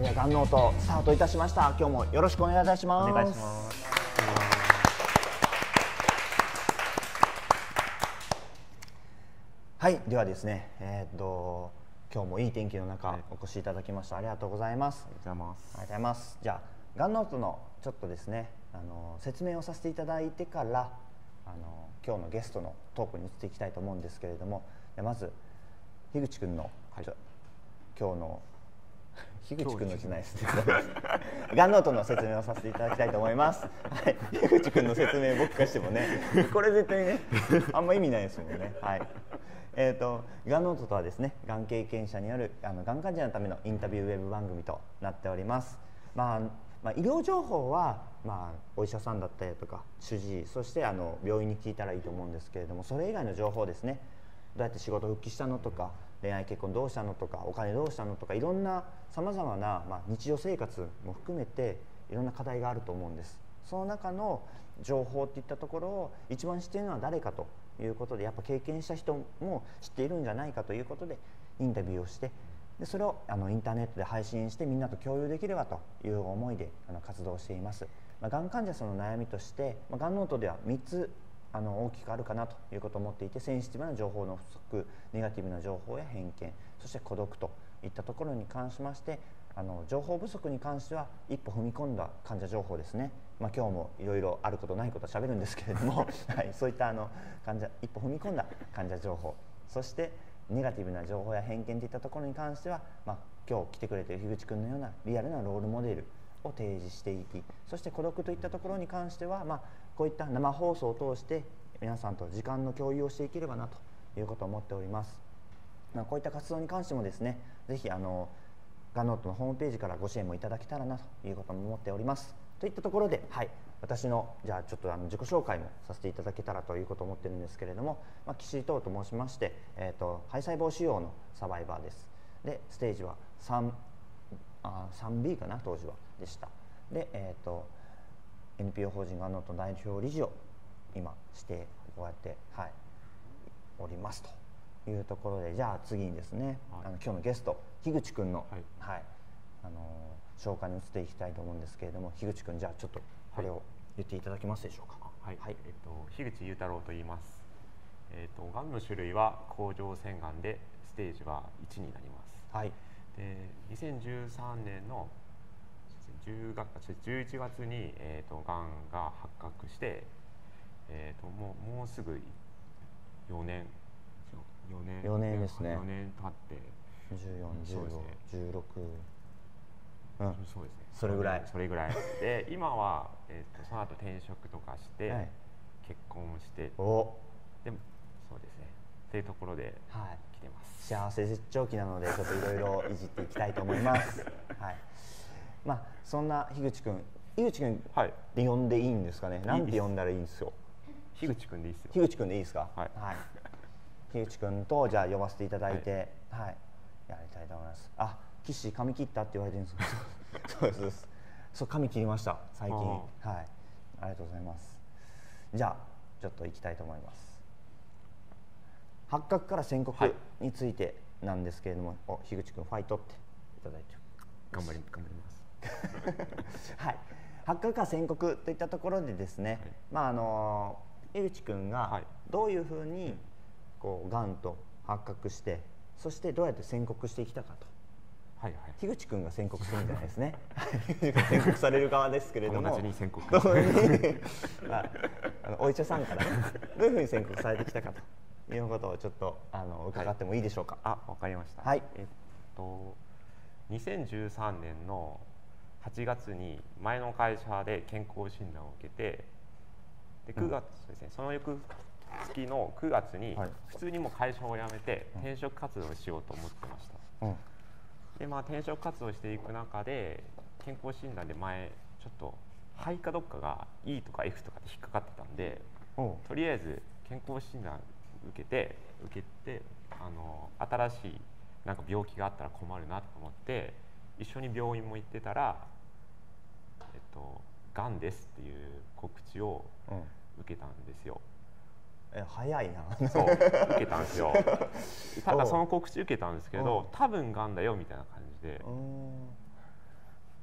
ではがんノートスタートいたしました。今日もよろしくお願いいたします。 お願いします。 はい、ではですね、今日もいい天気の中、お越しいただきました。ありがとうございます。 ありがとうございます。 ありがとうございます。じゃあがんノートのちょっとですね、説明をさせていただいてから今日のゲストのトークに移っていきたいと思うんですけれども、まず樋口くんの、今日の樋口くんのじゃないですねがんノートの説明をさせていただきたいと思います。はい、樋口くんの説明僕からしてもね、これ絶対ねあんま意味ないですもんね。はい。がんノートとはですね、がん経験者によるがん患者のためのインタビューウェブ番組となっております。医療情報は、お医者さんだったりとか主治医、そして病院に聞いたらいいと思うんですけれども、それ以外の情報ですね、どうやって仕事復帰したのとか、恋愛結婚どうしたのとか、お金どうしたのとか、いろんなさまざまな、日常生活も含めていろんな課題があると思うんです。その中の情報っていったところを一番知っているのは誰かということで、やっぱ経験した人も知っているんじゃないかということでインタビューをして、でそれをインターネットで配信してみんなと共有できればという思いで活動しています。がん患者さんの悩みとして、がんノートでは3つ大きくあるかなということを思っていて、センシティブな情報の不足、ネガティブな情報や偏見、そして孤独といったところに関しまして、情報不足に関しては一歩踏み込んだ患者情報ですね。今日もいろいろあることないことはしゃべるんですけれどもはい、そういった一歩踏み込んだ患者情報、そしてネガティブな情報や偏見といったところに関しては、今日来てくれている樋口くんのようなリアルなロールモデルを提示していき、そして孤独といったところに関しては、こういった生放送を通して皆さんと時間の共有をしていければなということを思っております。こういった活動に関してもですね、ぜひがんノートのホームページからご支援もいただけたらなということも思っております。といったところで、はい、私のじゃあちょっと自己紹介もさせていただけたらということを思ってるんですけれども、岸井東と申しまして、肺細胞腫瘍のサバイバーです。でステージは3B かな、当時はでした。で、NPO 法人がんノートの代表理事を今してこうやって、おりますというところで、じゃあ次にですね、今日のゲスト樋口くんの、紹介に移っていきたいと思うんですけれども、樋口くん、じゃあちょっとこれを言っていただけますでしょうか。 はい、樋口裕太郎と言います。がんの種類は甲状腺がんでステージは1になります。 はい。 で2013年の11月にがんが発覚して、もうすぐ4年ですね。 4年経って 14、15、16、 そうですね。 それぐらいで、今はその後転職とかして、結婚をして、でもそうですねっていうところで来てます。 幸せ絶頂期なので、ちょっといろいろいじっていきたいと思います。はい。そんな樋口くんって呼んでいいんですかね。なんて呼んだらいいんですよ。 樋口くんでいいですよ。 樋口くんでいいですか。 はい。 樋口くんとじゃあ呼ばせていただいて、やりたいと思います。岸髪切ったって言われてるんですけどそうです。そう、髪切りました最近。ありがとうございます。じゃあちょっと行きたいと思います。発覚から宣告についてなんですけれども、樋口くんファイトっていただいて頑張りますはい、発覚から宣告といったところでですね、樋口くんがどういうふうにがんと発覚して、そしてどうやって宣告してきたかと。樋口くんが宣告するんじゃないですね宣告される側ですけれども、 友達に宣告お医者さんからね、どういうふうに宣告されてきたかということをちょっと伺ってもいいでしょうか。 わかりました。 はい。 2013年の8月に前の会社で健康診断を受けて、で9月ですね、その翌月の9月に普通にもう会社を辞めて転職活動をしようと思ってました。で転職活動していく中で、健康診断で前ちょっと肺かどっかが E とか F とかで引っかかってたんで、とりあえず健康診断受けて新しい病気があったら困るなと思って、一緒に病院も行ってたら、がんですっていう告知を受けたんですよ。 早いなそう、受けたんですよ。ただその告知受けたんですけど、多分がんだよみたいな感じで、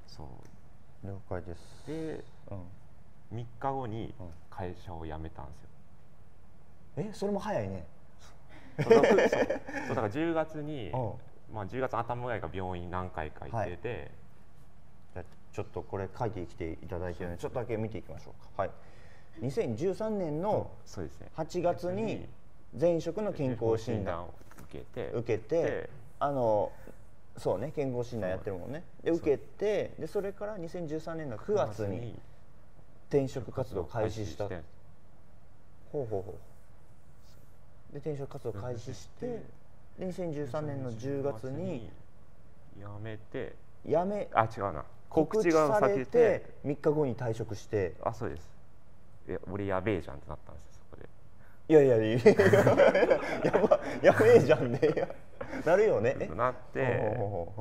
そう了解です。 で、3日後に会社を辞めたんですよ。 それも早いね。 そうだから10月に、10月頭ぐらいから病院何回か行ってて、 じゃちょっとこれ書いてきていただいてるのでちょっとだけ見ていきましょうか。はい、2013年の8月に前職の健康診断を受けて、そうね、健康診断やってるもんね。で受けて、でそれから2013年の9月に転職活動を開始した。ほうほうほう。で転職活動を開始して、で2013年の10月に辞めて、違うな、 告知されて3日後に退職して。 そうです。俺やべえじゃんってなったんですよ、そこで。 いややべえじゃんねなるよね。 なって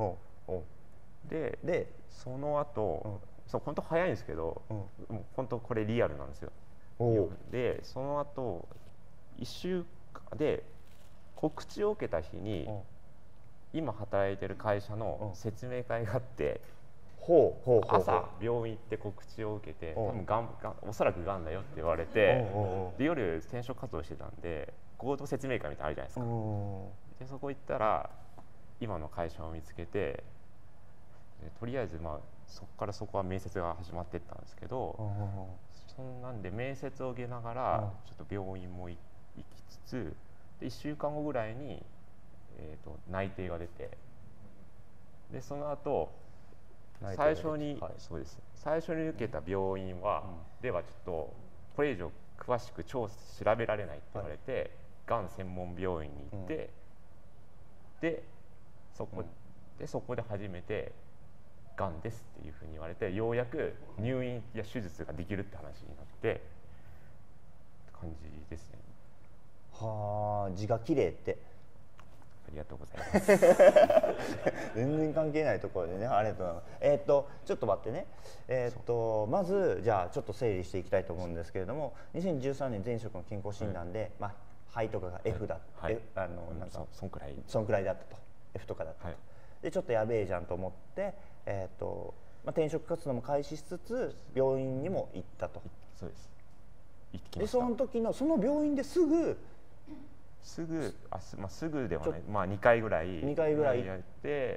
でその後、本当早いんですけど、本当これリアルなんですよ。でその後1週間で告知を受けた日に今働いてる会社の説明会があって、朝病院行って告知を受けて、多分おそらくがんだよって言われて、で夜転職活動してたんで合同説明会みたいなのあるじゃないですか。でそこ行ったら今の会社を見つけて、とりあえずそこは面接が始まってったんですけど、そんなんで面接を受けながらちょっと病院も行きつつ、で1週間後ぐらいに、内定が出て、でその後最初に受けた病院ではちょっとこれ以上詳しく調べられないって言われて、がん専門病院に行って、でそこで初めてがんですっていうふうに言われて、ようやく入院や手術ができるって話になってって感じですね。 はあ、字が綺麗って。 ありがとうございます全然関係ないところでね、ありがとうございます。ちょっと待ってね。まずじゃあちょっと整理していきたいと思うんですけれども、2013年前職の健康診断で、肺とかが F だ、そんくらいだったと、F とかだったと。でちょっとやべえじゃんと思って、転職活動も開始しつつ病院にも行ったと。 そうです。行ってきました。でその時のその病院ですぐではない、2回ぐらいやって、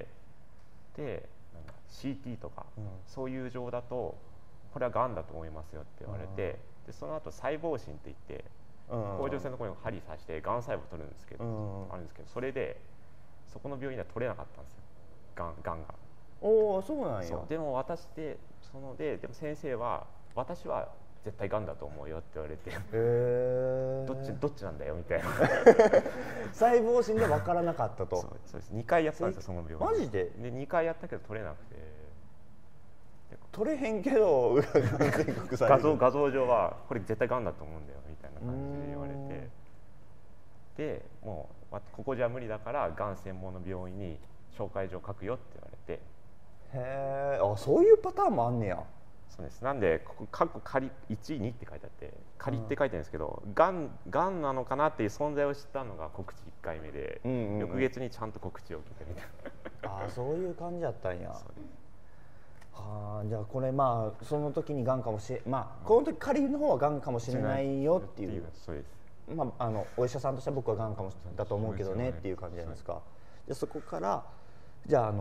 でCT とか、そういう状だとこれはがんだと思いますよって言われて、でその後細胞診っていって、甲状腺のところに針刺してがん細胞取るんですけど、あるんですけど、それでそこの病院では取れなかったんですよ、がんが。 そうなんや。 でもでも先生は私は絶対がんだと思うよって言われて、どっちなんだよみたいな細胞診で分からなかったと。 そうです。2回やったんですよ、その病院。 マジで 2回やったけど取れなくて、 取れへんけど画像上はこれ絶対がんだと思うんだよみたいな感じで言われて、でもうここじゃ無理だからがん専門の病院に紹介状書くよって言われて。 へえ、そういうパターンもあんねや。 そうです。なんでここ仮1、2って書いてあって、仮って書いてあるんですけど、がんなのかなっていう存在を知ったのが告知1回目で、翌月にちゃんと告知を受けてみたいな。 そういう感じだったんや。じゃあこれその時にがんかもしれこの時仮の方はがんかもしれないよっていう。 そうです。 お医者さんとしては僕はがんかもだと思うけどねっていう感じじゃないですか。でそこからじゃあ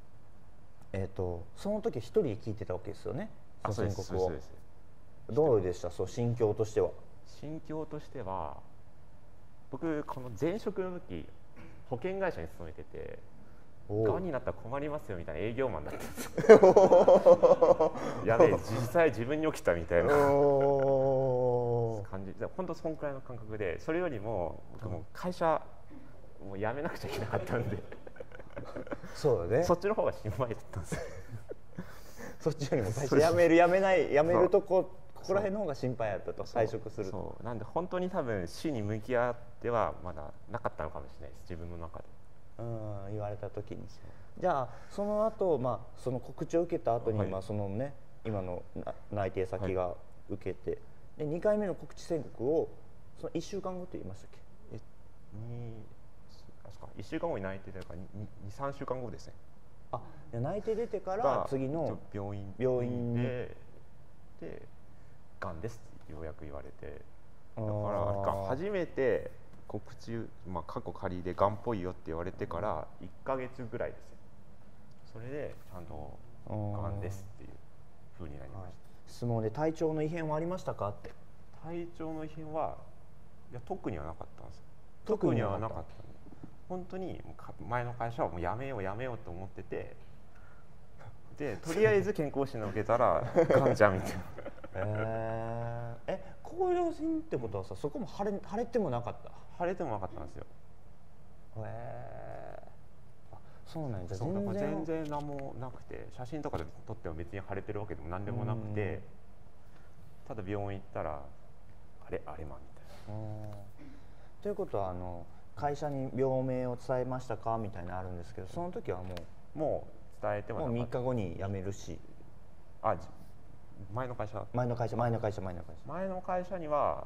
その時一人で聞いてたわけですよね、その宣告を。どうでした、心境としては。 心境としては、僕この前職の時保険会社に勤めてて、がんになったら困りますよみたいな営業マンだったんですよやべえ、実際自分に起きたみたいな感じで、本当そんくらいの感覚で、それよりも僕も会社もう辞めなくちゃいけなかったんでそうだね、 そっちの方が心配だったんですよそっちよりも会社辞めるとここら辺の方が心配だったと。退職すると。 なんで本当に多分死に向き合ってはまだなかったのかもしれないです、自分の中で。 言われた時に。じゃあその後、その告知を受けた後に、そのね、今の内定先が受けて、で2回目の告知宣告をその1週間後って言いましたっけ。 1週間後に内定というか 2、3週間後ですね。 あ、内定出てから次の病院でがんですってようやく言われて、だから初めて告知、過去仮でがんっぽいよって言われてから1ヶ月ぐらいですよ。それでちゃんとがんですっていう風になりました。 相撲で体調の異変はありましたかって。 体調の異変はいや特にはなかったんですよ。特にはなかった。本当に前の会社はもうやめようと思ってて、でとりあえず健康診断受けたらがんじゃんみたいな。 甲状腺ってことはさ、そこも腫れてもなかった？ 腫れてもなかったんですよ。 そうなんじゃ。 全然何もなくて、写真とかで撮っても別に腫れてるわけでも何でもなくて、ただ病院行ったらあれみたいな。 ということは会社に病名を伝えましたかみたいなのあるんですけど、その時はもう伝えてももう3日後に辞めるし。 前の会社には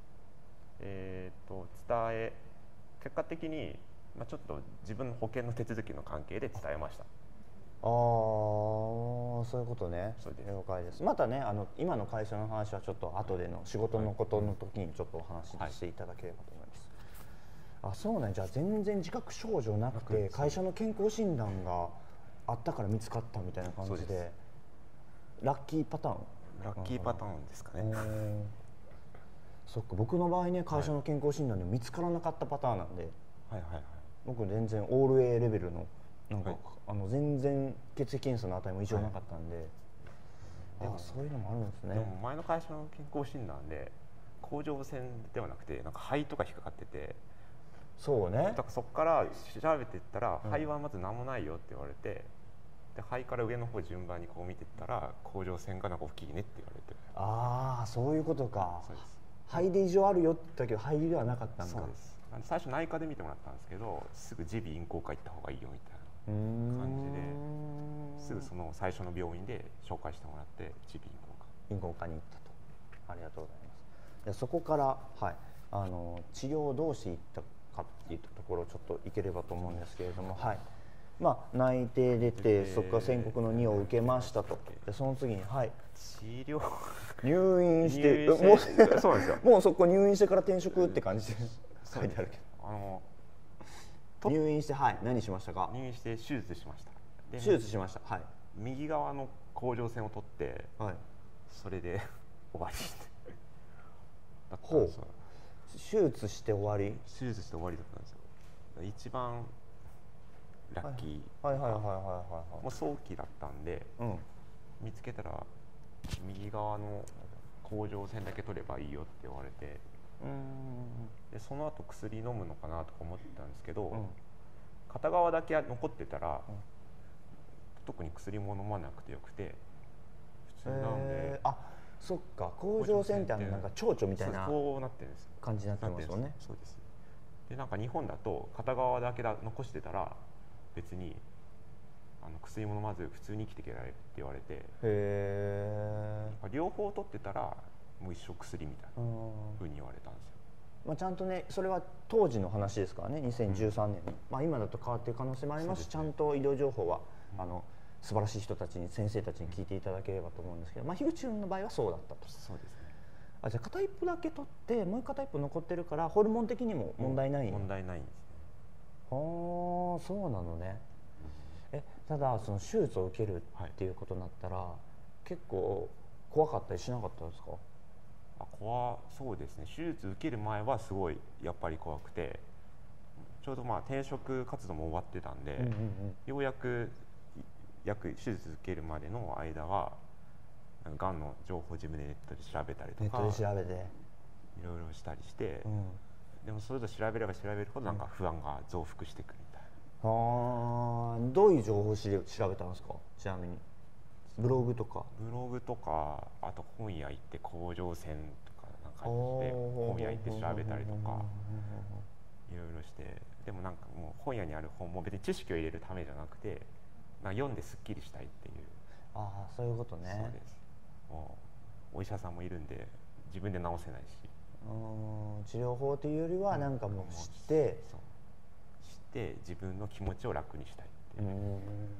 結果的にちょっと自分の保険の手続きの関係で伝えました。 そういうことね。了解です。またね、今の会社の話はちょっと後での仕事のことの時にちょっとお話ししていただければと思います。そうね。じゃあ全然自覚症状なくて会社の健康診断があったから見つかったみたいな感じで、ラッキーパターンですかね。 そっか。僕の場合ね、会社の健康診断で見つからなかったパターンなんで、僕全然オール A レベルの全然血液検査の値も異常なかったんで、でもそういうのもあるんですね。 でも前の会社の健康診断で甲状腺ではなくて肺とか引っかかってて、 そうね。 だからそこから調べていったら、肺はまず何もないよって言われて、で肺から上の方順番にこう見ていったら甲状腺が大きいねって言われて。 そういうことか。 そうです。 肺で異常あるよって言ったけど肺ではなかったんだ。 そうです。最初内科で見てもらったんですけど、すぐ耳鼻咽喉科行った方がいいよみたいな感じで、すぐその最初の病院で紹介してもらって耳鼻咽喉科に行ったと。ありがとうございます。そこから、治療をどうしていったかっていうところをちょっといければと思うんですけれども、内定出て、そこから宣告の2を受けましたと。でその次に治療入院してそうなんですよ。 もうそこ入院してから転職って感じで書いてあるけど、入院して何しましたか？ 入院して手術しました。 手術しました。 右側の甲状腺を取って、それで終わりだったんですよ。 手術して終わりだったんですよ。 一番ラッキー。もう早期だったんで、見つけたら右側の甲状腺だけ取ればいいよって言われて、でその後薬飲むのかなとか思ってたんですけど、片側だけ残ってたら、特に薬も飲まなくてよくて普通なんで。 そっか。甲状腺って蝶々みたいなこうなってるんですよ。 感じになってますよね。 そうです。で日本だと片側だけ残してたら別に薬も飲まず普通に生きていけられるって言われて、両方取ってたらもう一生薬みたいなふうに言われたんですよ。 ちゃんとね、それは当時の話ですからね、2013年に、今だと変わっている可能性もありますし、ちゃんと医療情報は素晴らしい人たちに、先生たちに聞いていただければと思うんですけど、樋口君の場合はそうだったと。 そうですね。 じゃあ片一方だけ取ってもう片一方残ってるから、ホルモン的にも問題ない。 問題ないんですね。 そうなのね。ただその手術を受けるっていうことになったら、結構怖かったりしなかったですか？ そうですね。手術受ける前はすごいやっぱり怖くて、ちょうど転職活動も終わってたんで、ようやく手術受けるまでの間はがんの情報を自分でネットで調べたりとか、いろいろしたりして、でもそれと調べれば調べるほど不安が増幅してくるみたいな。 どういう情報を調べたんですか？ちなみにブログとか、 あと本屋行って甲状腺とか本屋行って調べたりとかいろいろして、でももう本屋にある本も別に知識を入れるためじゃなくて、読んですっきりしたいっていう。 そういうことね。 そうです。もうお医者さんもいるんで自分で治せないし、 治療法というよりはもう知って自分の気持ちを楽にしたいっていう。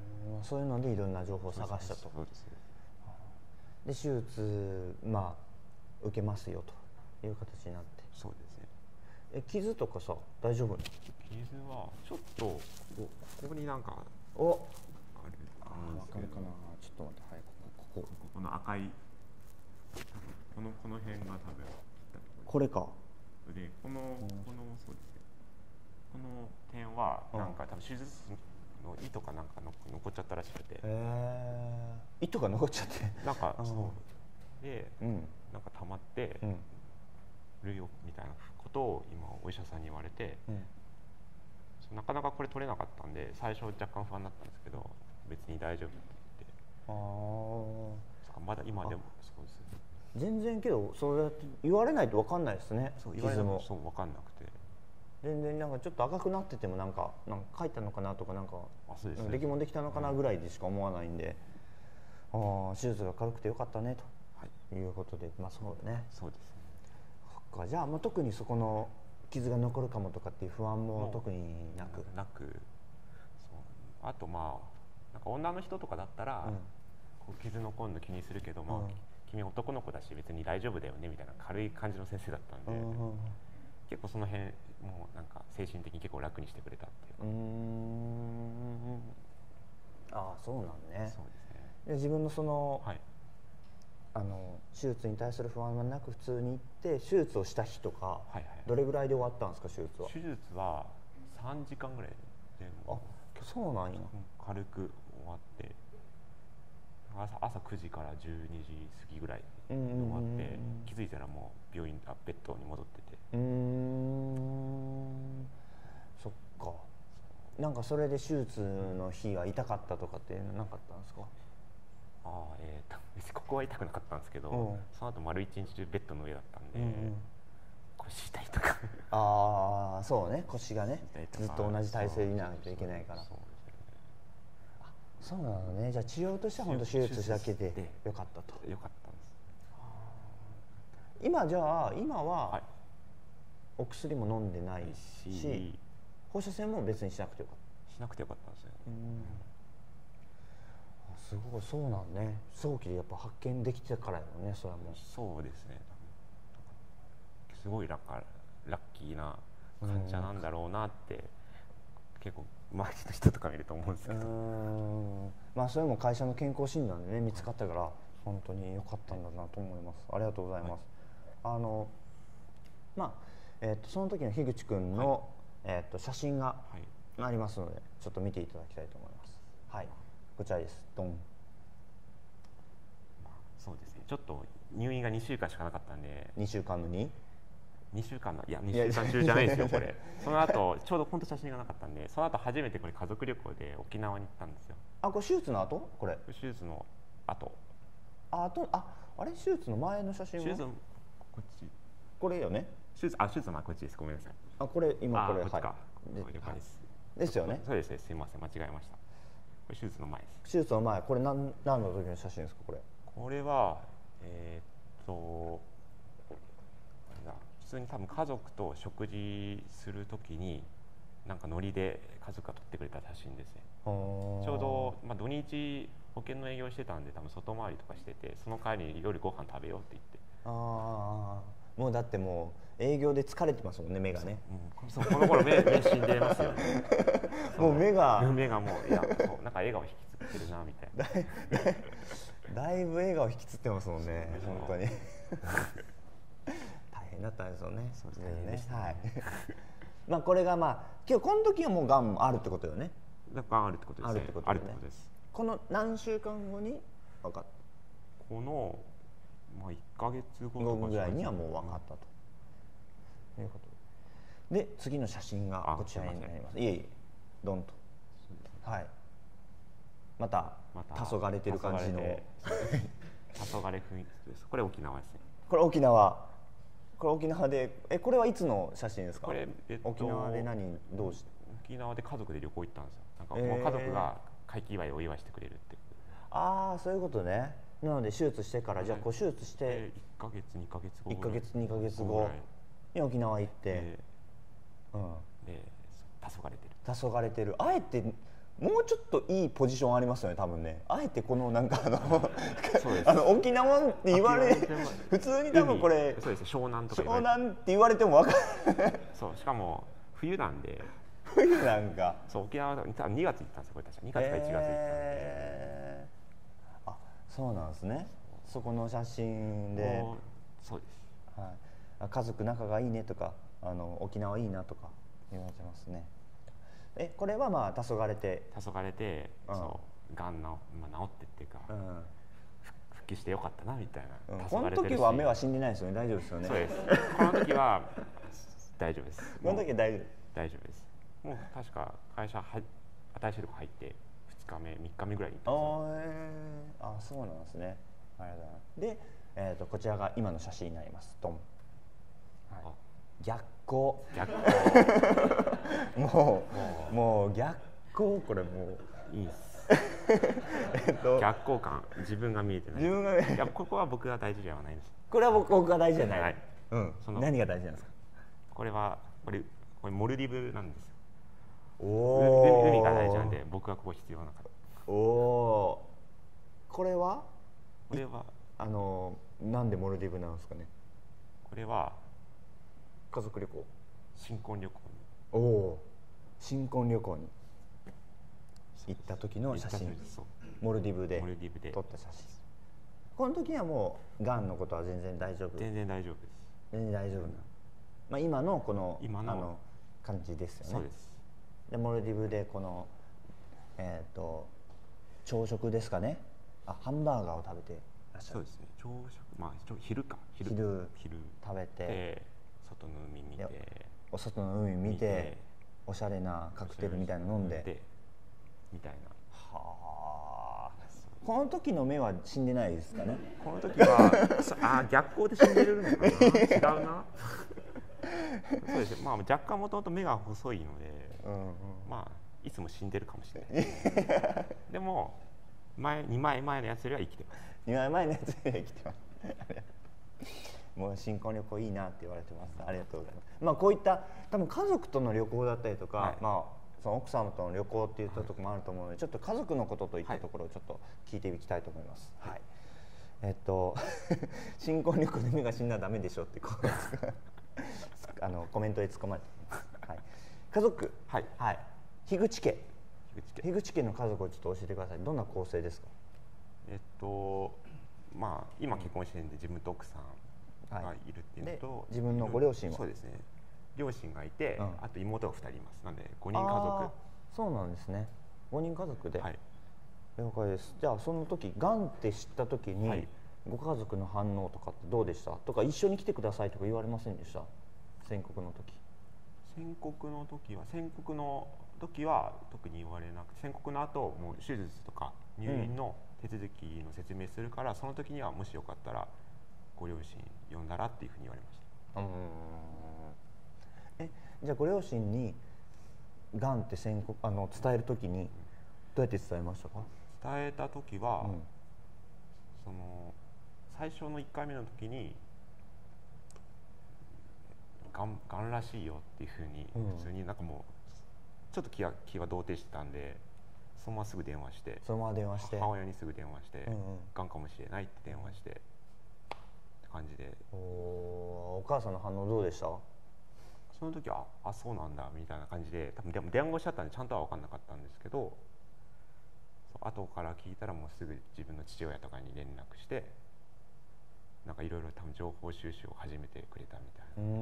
そういうのでいろんな情報を探したと。 そうです。 で手術受けますよという形になって。 そうですね。 傷とかさ大丈夫？ 傷はちょっとここになんかある分んですけど、 かるかな。ちょっと待って、はい、 この赤いこの辺が多分これか。 でそうですね。この点はなんか多分手術の糸かなんか残っちゃったらしくて。 糸が残っちゃって。なんかそうで、なんか溜まってるよみたいなことを今お医者さんに言われて、なかなかこれ取れなかったんで最初若干不安だったんですけど、別に大丈夫って言って。まだ今でもそうです。 全然けどそうやって言われないと分かんないですね。傷もそう分かんなくて。 全然なんかちょっと赤くなっててもなんか書いたのかなとかなんかできもできたのかなぐらいでしか思わないんで、手術が軽くてよかったねということで、そうだね。 そうですね。 そっか、じゃあ特にそこの傷が残るかもとかっていう不安も特になく。 あとなんか女の人とかだったら、傷残るの気にするけど、君男の子だし別に大丈夫だよねみたいな軽い感じの先生だったんで、結構その辺もなんか精神的に結構楽にしてくれたっていうか。 そうなんね。 そうですね。 で自分のその、手術に対する不安はなく普通に行って手術をした日とか、どれぐらいで終わったんですか？手術は。 手術は3時間ぐらいでそうなんや。 軽く終わって朝9時から12時過ぎぐらいで終わって、気づいたらもうベッドに戻ってて。 そっか。なんかそれで手術の日は痛かったとかってなかったんですか？ ここは痛くなかったんですけど、その後丸一日中ベッドの上だったんで、腰痛いとか。 そうね、腰がねずっと同じ体勢にいないといけないから。そうなのね。じゃあ治療としては本当手術だけでよかったと。 よかったんです。 今はお薬も飲んでないし、放射線も別にしなくてよかった。 しなくてよかったんですよ。 すごい。そうなんね。早期でやっぱ発見できてからよね。それはもう。 そうですね。すごいラッキーな患者なんだろうなって結構周りの人とか見ると思うんですけど、 それも会社の健康診断でね見つかったから本当に良かったんだなと思います。ありがとうございます。その時の樋口くんの、写真がありますのでちょっと見ていただきたいと思います。こちらです。ドン。 そうですね。ちょっと入院が2週間しかなかったんで。 2週間の2？ 2週間の2週間中じゃないですよこれ。その後ちょうど本当写真がなかったんで、その後初めてこれ家族旅行で沖縄に行ったんですよ。 これ手術の後？これ手術の後。 あれ手術の前の写真は？ 手術のこっち。 これよね。 手術の前こっちです。ごめんなさい。 これ今これこっちか。 ですよね。 そうですね。すいません間違えました。これ手術の前です。 手術の前。これ何の時の写真ですか？ これは普通に多分家族と食事するときになんかノリで家族が撮ってくれた写真ですね。ちょうど、土日保険の営業してたんで多分外回りとかしてて、その帰りに夜ご飯食べようって言って。 もうだってもう営業で疲れてますもんね、目がね。 この頃目死んでますよね。 もう目がもうなんか笑顔引きつってるなみたいな。だいぶ笑顔引きつってますもんね。本当に大変だったんですよね。 そうですね。 これが今日この時はもうがんあるってことよね。 がんあるってことですね。あるってことです。 この何週間後に分かった？ この1ヶ月後とかぐらいにはもう分かったということで、次の写真がこちらになります。いえいえ、ドンと。また黄昏てる感じの黄昏雰囲気です。これ沖縄ですね。 これ沖縄で、これはいつの写真ですか？ これ、 沖縄でどうして？ 沖縄で家族で旅行行ったんですよ。なんかもう家族が会期祝いをお祝いしてくれるって。 そういうことね。なので手術してからじゃあ手術して 1ヶ月2ヶ月後 1ヶ月2ヶ月後に沖縄行って、 で黄昏てる。 黄昏てる。あえてもうちょっといいポジションありますよね多分ね。あえてこのなんかそうです。 沖縄って言われ普通に多分これそうですね、湘南とか湘南って言われても分かんないそうしかも冬なんで冬なんかそう沖縄多分2月行ったんですよこれ確か2月か1月行ったんで、 あそうなんですね。そこの写真でそうです、 はい、家族仲がいいねとか沖縄いいなとか言われてますね。これはまあ黄昏れて、そうがん治ってっていうか、復帰してよかったなみたいな、 この時は目は死んでないですよね。大丈夫ですよね。 そうですこの時は大丈夫です。 この時は大丈夫です。もう確か会社新しいとこ入って2日目3日目ぐらいに行ったんですよ。 あそうなんですね。ありがとうございます。で、こちらが今の写真になります。ドン、はい、逆光もう逆光これもういいです逆光感自分が見えてない。いやここは僕が大事ではないです。 これは僕が大事じゃない、 はい、 何が大事なんですか。 これモルディブなんですよ。 お海が大事なんで僕はここ必要なかった。 これはなんでモルディブなんですかね。 これは家族旅行、 新婚旅行に新婚旅行に行った時の写真。モルディブで撮った写真。この時にはもうがんのことは全然大丈夫。 全然大丈夫です。 全然大丈夫な、まあ、今のこの感じですよね。 そうです。 でモルディブでこの朝食ですかね。ハンバーガーを食べていらっしゃる。 そうですね。朝食、まあ昼食べて外の海見て、 外の海見て、おしゃれなカクテルみたいなの飲んでみたいな。 はあ。この時の目は死んでないですかね。 この時は逆光で死んでるのかな。違うな。そうです。まあ若干もともと目が細いので、まあいつも死んでるかもしれない。でも2枚前のやつよりは生きてます。 2枚前のやつよりは生きてます。もう新婚旅行いいなって言われてます。ありがとうございます。まあこういった多分家族との旅行だったりとか、まあその奥様との旅行っていったところもあると思うので、ちょっと家族のことといったところをちょっと聞いていきたいと思います。はい。新婚旅行で目が死んだらダメでしょってコメントで突っ込まれてます。はい。家族、はい、樋口家の家族をちょっと教えてください。どんな構成ですか。 まあ今結婚してるんで自分と奥さんがいるっていうのと、 自分のご両親は。 そうですね。両親がいて、あと妹が2人います。なんで5人家族。 そうなんですね。5人家族で。はい。了解です。じゃあその時がんって知った時に、ご家族の反応とかってどうでしたとか、一緒に来てくださいとか言われませんでした。宣告の時。宣告の時は特に言われなくて、宣告の後もう手術とか入院の手続きの説明するから、その時にはもしよかったらご両親呼んだらっていうふうに言われました。じゃあご両親にがんって伝える時にどうやって伝えましたか。伝えた時は、その最初の1回目の時にがんらしいよっていうふうに、普通になんかもうちょっと気が動転してたんで、そのまますぐ電話して、母親にすぐ電話して、がんかもしれないって電話してって感じで。お母さんの反応どうでした。その時はそうなんだみたいな感じで、多分でも電話しちゃったんでちゃんとは分かんなかったんですけど、後から聞いたらもうすぐ自分の父親とかに連絡して、なんかいろいろ多分情報収集を始めてくれたみたいな。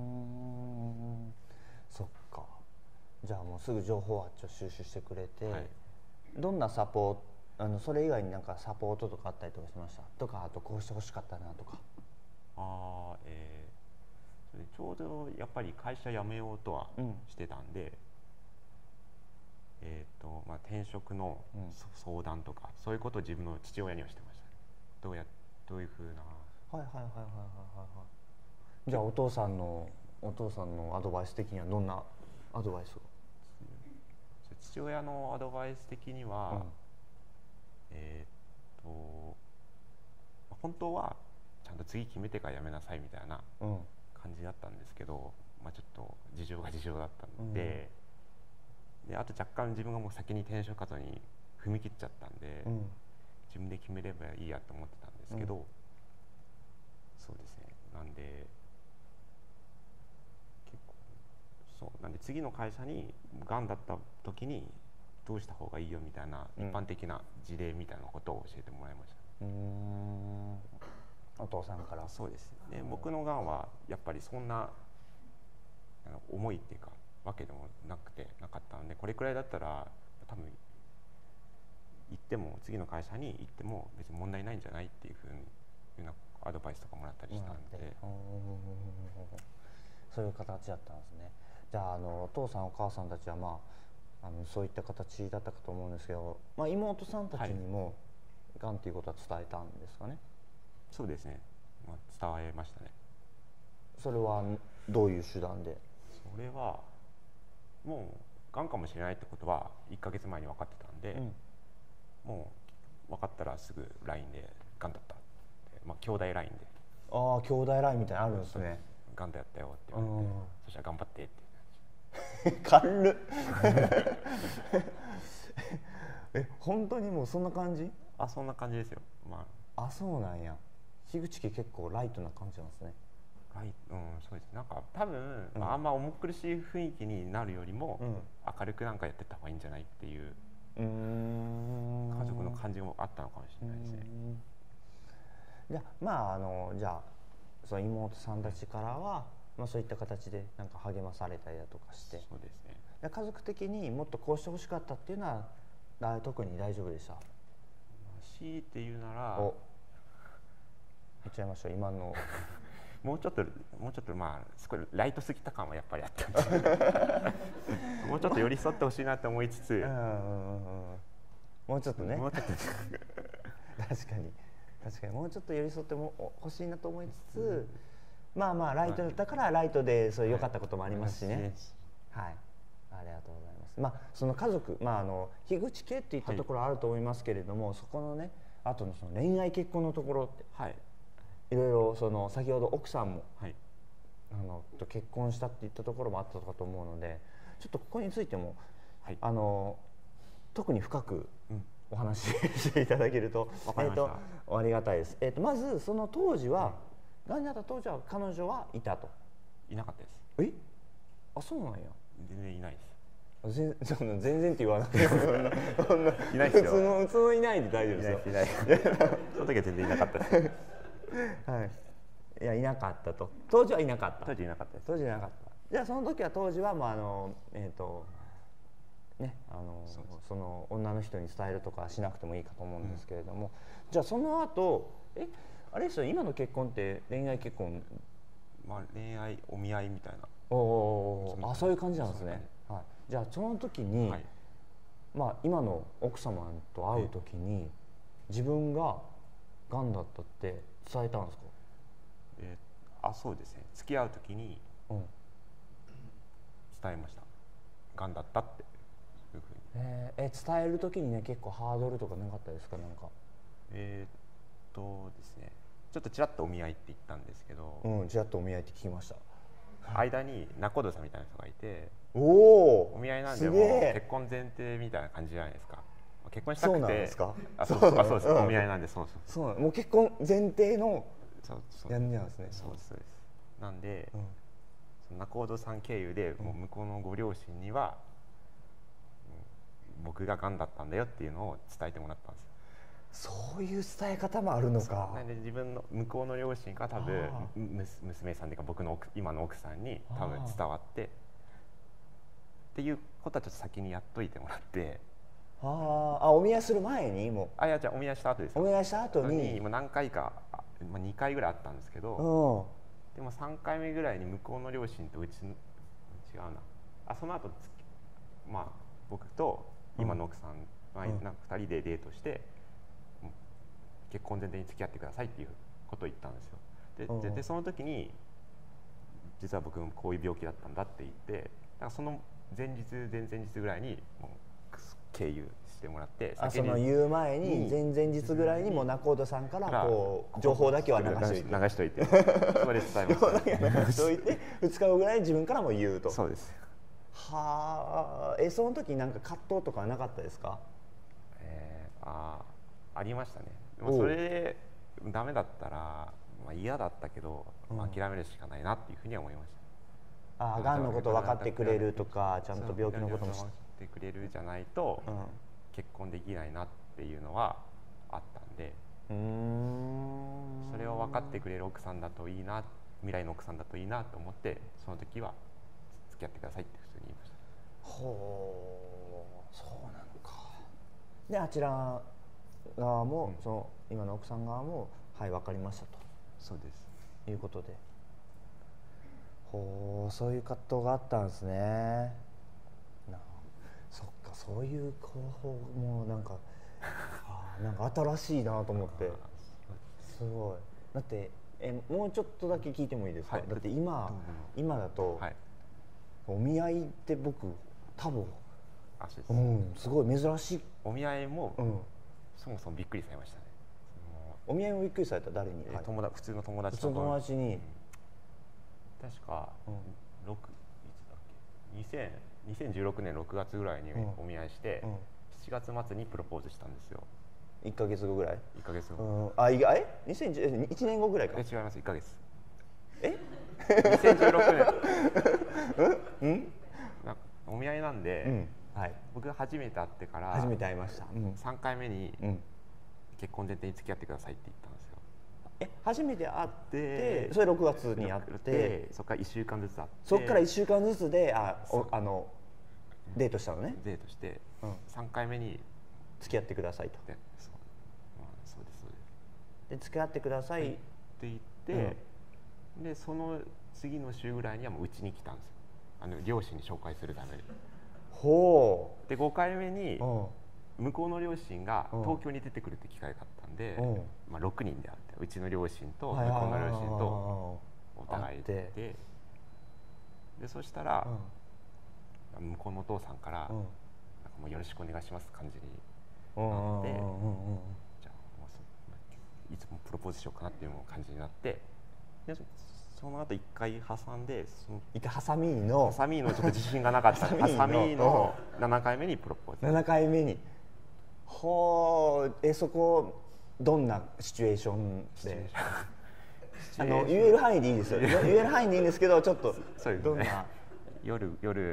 そっか。じゃあもうすぐ情報を収集してくれて、どんなサポート、それ以外になんかサポートとかあったりとかしましたとか、あとこうしてほしかったなとか。ちょうどやっぱり会社辞めようとはしてたんで、転職の相談とかそういうことを自分の父親にはしてました。どういうふうな。じゃあお父さんのアドバイス的にはどんなアドバイスを。父親のアドバイス的には、本当はちゃんと次決めてから辞めなさいみたいな感じだったんですけど、ちょっと事情が事情だったので、 であと若干自分がもう先に転職活動に踏み切っちゃったんで、自分で決めればいいやと思ってたんですけど、そうですね、なんで結構そうなんで次の会社にがんだった時にどうした方がいいよみたいな一般的な事例みたいなことを教えてもらいました。 お父さんから。 そうですね。僕のがんはやっぱりそんな重いっていうかわけでもなかったので、これくらいだったら多分行っても次の会社に行っても別に問題ないんじゃないっていうふうなアドバイスとかもらったりしたので、 そういう形だったんですね。じゃあお父さんお母さんたちはそういった形だったかと思うんですけど、妹さんたちにもがんということは伝えたんですかね。 そうですね、伝えましたね。 それはどういう手段で？ それはもうがんかもしれないってことは1ヶ月前に分かってたんで、もう分かったらすぐ LINE でがんだったって、兄弟 LINE で、 ああ兄弟 LINE みたいなのあるんですね。 がんだったよって言われて、そしたら頑張ってって軽っ本当にもうそんな感じ？ そんな感じですよ。 そうなんや。樋口家結構ライトな感じなんですね。 そうです。なんか多分、あんま重苦しい雰囲気になるよりも、明るくなんかやってた方がいいんじゃないっていう家族の感じもあったのかもしれないですね。 じゃあその妹さんたちからは、そういった形でなんか励まされたりだとかして、 そうですね。 家族的にもっとこうしてほしかったっていうのは特に大丈夫でした？ 強いて言うなら、 言っちゃいました今のもうちょっとすごいライトすぎた感はやっぱりあったんですもうちょっと寄り添ってほしいなって思いつつ、 もうちょっとねもうちょっと確かにもうちょっと寄り添っても欲しいなと思いつつ、ライトだったからライトでそういう良かったこともありますしね。はい、ありがとうございます。その家族、樋口家っていったところあると思いますけれども、そこのね後のその恋愛結婚のところって、いろいろ先ほど奥さんも、と結婚したっていったところもあったかと思うので、ちょっとここについても、特に深くお話ししていただけるとありがたいです。まずその当時は、がんになった当時は彼女はいたと？ いなかったです。 そうなんや。 全然いないです。 全然って言わなくてもいないですよ。 普通のいないで大丈夫ですよ。 いないその時は全然いなかったです。 いやいなかったと。当時はいなかった。 当時いなかったです。 当時いなかった。じゃあその時は当時はその女の人に伝えるとかしなくてもいいかと思うんですけれども、じゃあその後あれですよ、今の結婚って恋愛結婚、 恋愛お見合いみたいな、 そういう感じなんですね。じゃあその時に、今の奥様と会う時に自分ががんだったって伝えたんですか？ そうですね。付き合う時に伝えました。がんだったっていうふうに。 伝える時にね結構ハードルとかなかったですか？なんかですね、ちょっとちらっとお見合いって言ったんですけど、 ちらっとお見合いって聞きました。 間に仲人さんみたいな人がいて、 お見合いなんでもう結婚前提みたいな感じじゃないですか。結婚したくて、 そうなんですか？ そうです。お見合いなんで、 そうもう結婚前提のやんなんですね。 そうです。なんで、その仲人さん経由でもう向こうのご両親には、僕ががんだったんだよっていうのを伝えてもらったんです。 そういう伝え方もあるのか。 なんで自分の向こうの両親が多分娘さんというか僕の今の奥さんに多分伝わってっていうことはちょっと先にやっといてもらって。 お見合いする前にもいやじゃあお見合いした後です。 お見合いした後にもう何回か、2回ぐらいあったんですけど、でも3回目ぐらいに向こうの両親と違うな、その後僕と今の奥さん2人でデートして、結婚前提に付き合ってくださいっていうことを言ったんですよ。でその時に実は僕もこういう病気だったんだって言って、その前々日ぐらいにもう経由してもらって、 その言う前に前々日ぐらいにもう仲人さんからこう情報だけは流しといてそれで伝えました。 流しといて2日後ぐらいに自分からも言うと。 そうです。 はあ、その時なんか葛藤とかはなかったですか？ ありましたね。でもそれでダメだったら、まあ、嫌だったけど、諦めるしかないなっていうふうには思いました。 がんのこと分かってくれるとか、ちゃんと病気のことも知ってくれるじゃないと、結婚できないなっていうのはあったんで、それを分かってくれる奥さんだといいな、未来の奥さんだといいなと思って、その時は付き合ってくださいって普通に言いました。 ほう、そうなのか。であちら側も、その今の奥さん側もはい分かりましたと。 そうですいうことで、ほう、そういう葛藤があったんですね。そっか、そういう方法もなんかなんか新しいなと思って。すごい。だってもうちょっとだけ聞いてもいいですか？だって今だと、お見合いって僕多分すごい珍しい。 お見合いも、そもそもびっくりされましたね。 お見合いもびっくりされた？誰に？ 普通の友達に。 確か2016年6月ぐらいにお見合いして、7月末にプロポーズしたんですよ。 1ヶ月後ぐらい ？1ヶ月後。 1年後ぐらいか。 違います、1ヶ月。2016年お見合いなんで、僕が初めて会ってから初めて会いました。 3回目に結婚前提に付き合ってくださいって言ったんですよ。 初めて会って、それ6月に会って、 そこから1週間ずつ会って、 そこから1週間ずつでデートしたのね。 デートして3回目に付き合ってくださいと。 そうです、そうです。 で付き合ってくださいって言って、でその次の週ぐらいにはもう家に来たんですよ。両親に紹介するために。 ほう。 で5回目に向こうの両親が東京に出てくるって機会があったんで、6人で会って、うちの両親と向こうの両親とお互いで、でそしたら向こうのお父さんから「なんかもうよろしくお願いします」感じになって、じゃあいつもプロポーズしようかなっていう感じになって、でその後1回挟んで、 ハサミーのちょっと自信がなかったハサミーの7回目にプロポーズ。 7回目に。ほう。そこどんなシチュエーションで言える範囲でいいですよ。言える範囲でいいんですけど、ちょっとどんな。 夜なんか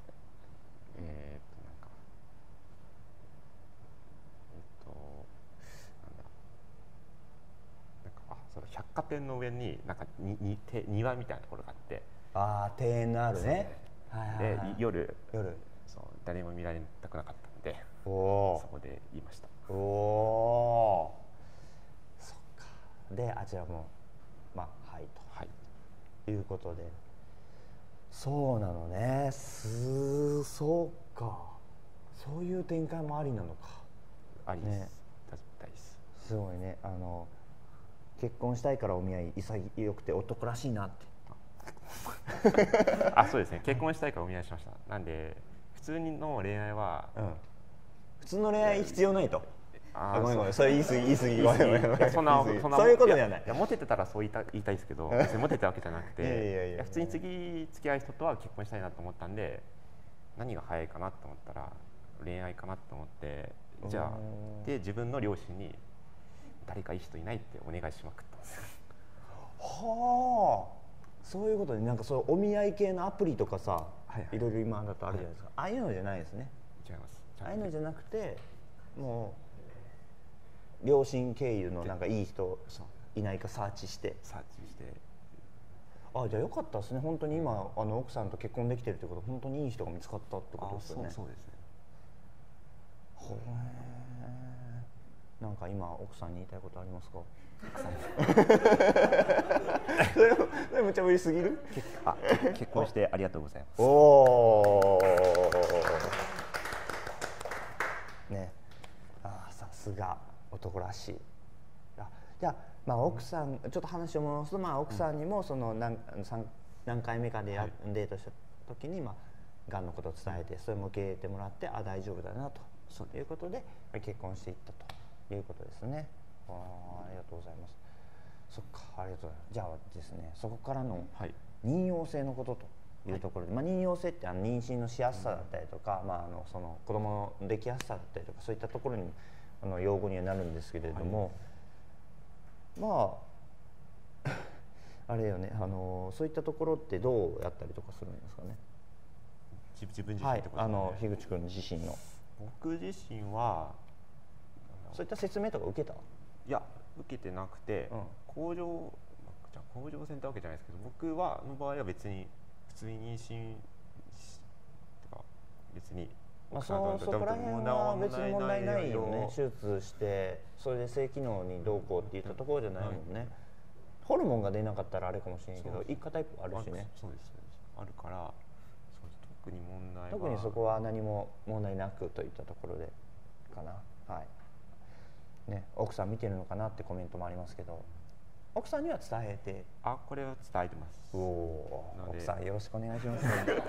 その百貨店の上になんか庭みたいなところがあって、 庭園のあるね。 で夜誰も見られたくなかったんで、そこで言いました。 おお、そっか。であちらもはいということで、そうなのね。そうか、そういう展開もありなのか。 ありです。大です。 すごいね。結婚したいからお見合い、潔くて男らしいなって。 そうですね。結婚したいからお見合いしました。なんで普通の恋愛は、 普通の恋愛必要ないと。ごめん、それ言い過ぎ。そういうことではない。 モテてたらそう言いたいですけど、別にモテたわけじゃなくて、普通に次付き合う人とは結婚したいなと思ったんで、何が早いかなと思ったら恋愛かなと思って、じゃあで自分の両親に誰かいい人いないってお願いしまくったんですよ。 はあ、そういうことで、なんかそうお見合い系のアプリとかさ、いろいろ今だとあるじゃないですか。ああいうのじゃないですね。 違います。 ああいうのじゃなくて、もう両親経由のなんかいい人いないかサーチして。じゃあよかったですね。本当に今奥さんと結婚できてるってことは、本当にいい人が見つかったってことですよね。 そうですね。 なんか今奥さんに言いたいことありますか？それ無茶ぶりすぎる？ 結婚してありがとうございます。 おお。ね、さすが男らしい。じゃあ奥さん、ちょっと話を戻すと、奥さんにもその何回目かでデートした時にがんのことを伝えて、それも受け入れてもらって、大丈夫だなということで結婚していったということですね。ありがとうございます。そっか、ありがとうございます。じゃあですね、そこからの妊娠性のことというところで、妊用性って妊娠のしやすさだったりとか、その子供のできやすさだったりとかそういったところに用語にはなるんですけれども、あれよね、そういったところってどうやったりとかするんですかね。 自分自身ってことですね。 樋口君自身の。 僕自身はそういった説明とか受けた？ いや受けてなくて、甲状腺ってわけじゃないですけど、僕の場合は別に普通に妊娠とか別にそこら辺は別に問題ないよね。手術してそれで性機能にどうこうっていったところじゃないもんね。ホルモンが出なかったらあれかもしれないけど、一家タイプあるしね。 そうですあるから、特に問題は特にそこは何も問題なくといったところでかな。ね、奥さん見てるのかなってコメントもありますけど、奥さんには伝えて。 これは伝えてます。 奥さんよろしくお願いします。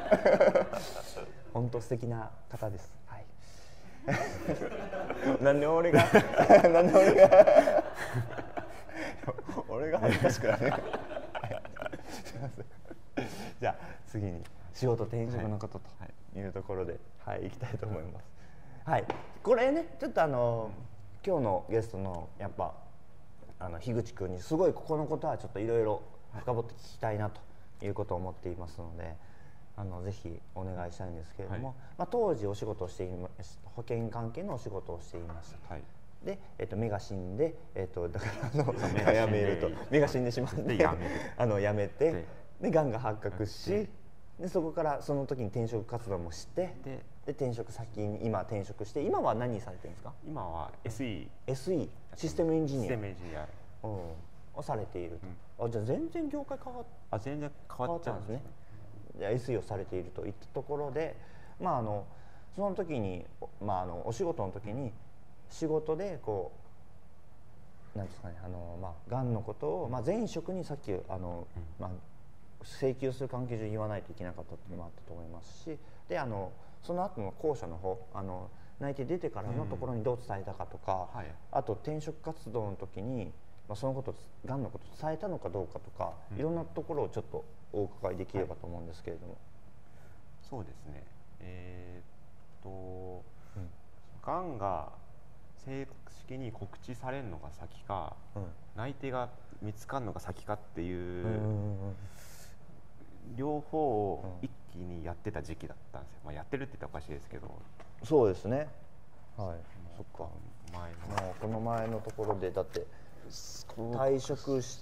本当素敵な方です。なんで俺が俺が恥ずかしくない。じゃあ次に仕事転職のことというところでいきたいと思います。これね、ちょっと今日のゲストのやっぱ樋口君にすごいここのことはちょっといろいろ深掘って聞きたいなということを思っていますので、ぜひお願いしたいんですけれども、当時お仕事をしていました保険関係のお仕事をしていました。で、目が死んで、だからやめると目が死んでしまってやめて、でがんが発覚し、でそこからその時に転職活動もして、で転職先に今転職して、今は何されてるんですか？ 今は SE システムエンジニアをされていると。じゃあ全然業界変わっちゃうんですね。SE をされているといったところで、その時に、お仕事の時に仕事でこうなんですかね、がんのことを、前職にさっき請求する関係上言わないといけなかったっていうのもあったと思いますし、でその後の後者の方、内定出てからのところにどう伝えたかとか、あと転職活動の時に、そのことがんのことを伝えたのかどうかとか、いろんなところをちょっとお伺いできればと思うんですけれども。 そうですね。がんが正式に告知されるのが先か、内定が見つかるのが先かっていう両方を一気にやってた時期だったんですよ。やってるって言ったらおかしいですけど。 そうですね。そっか。この前のところでだって退職して、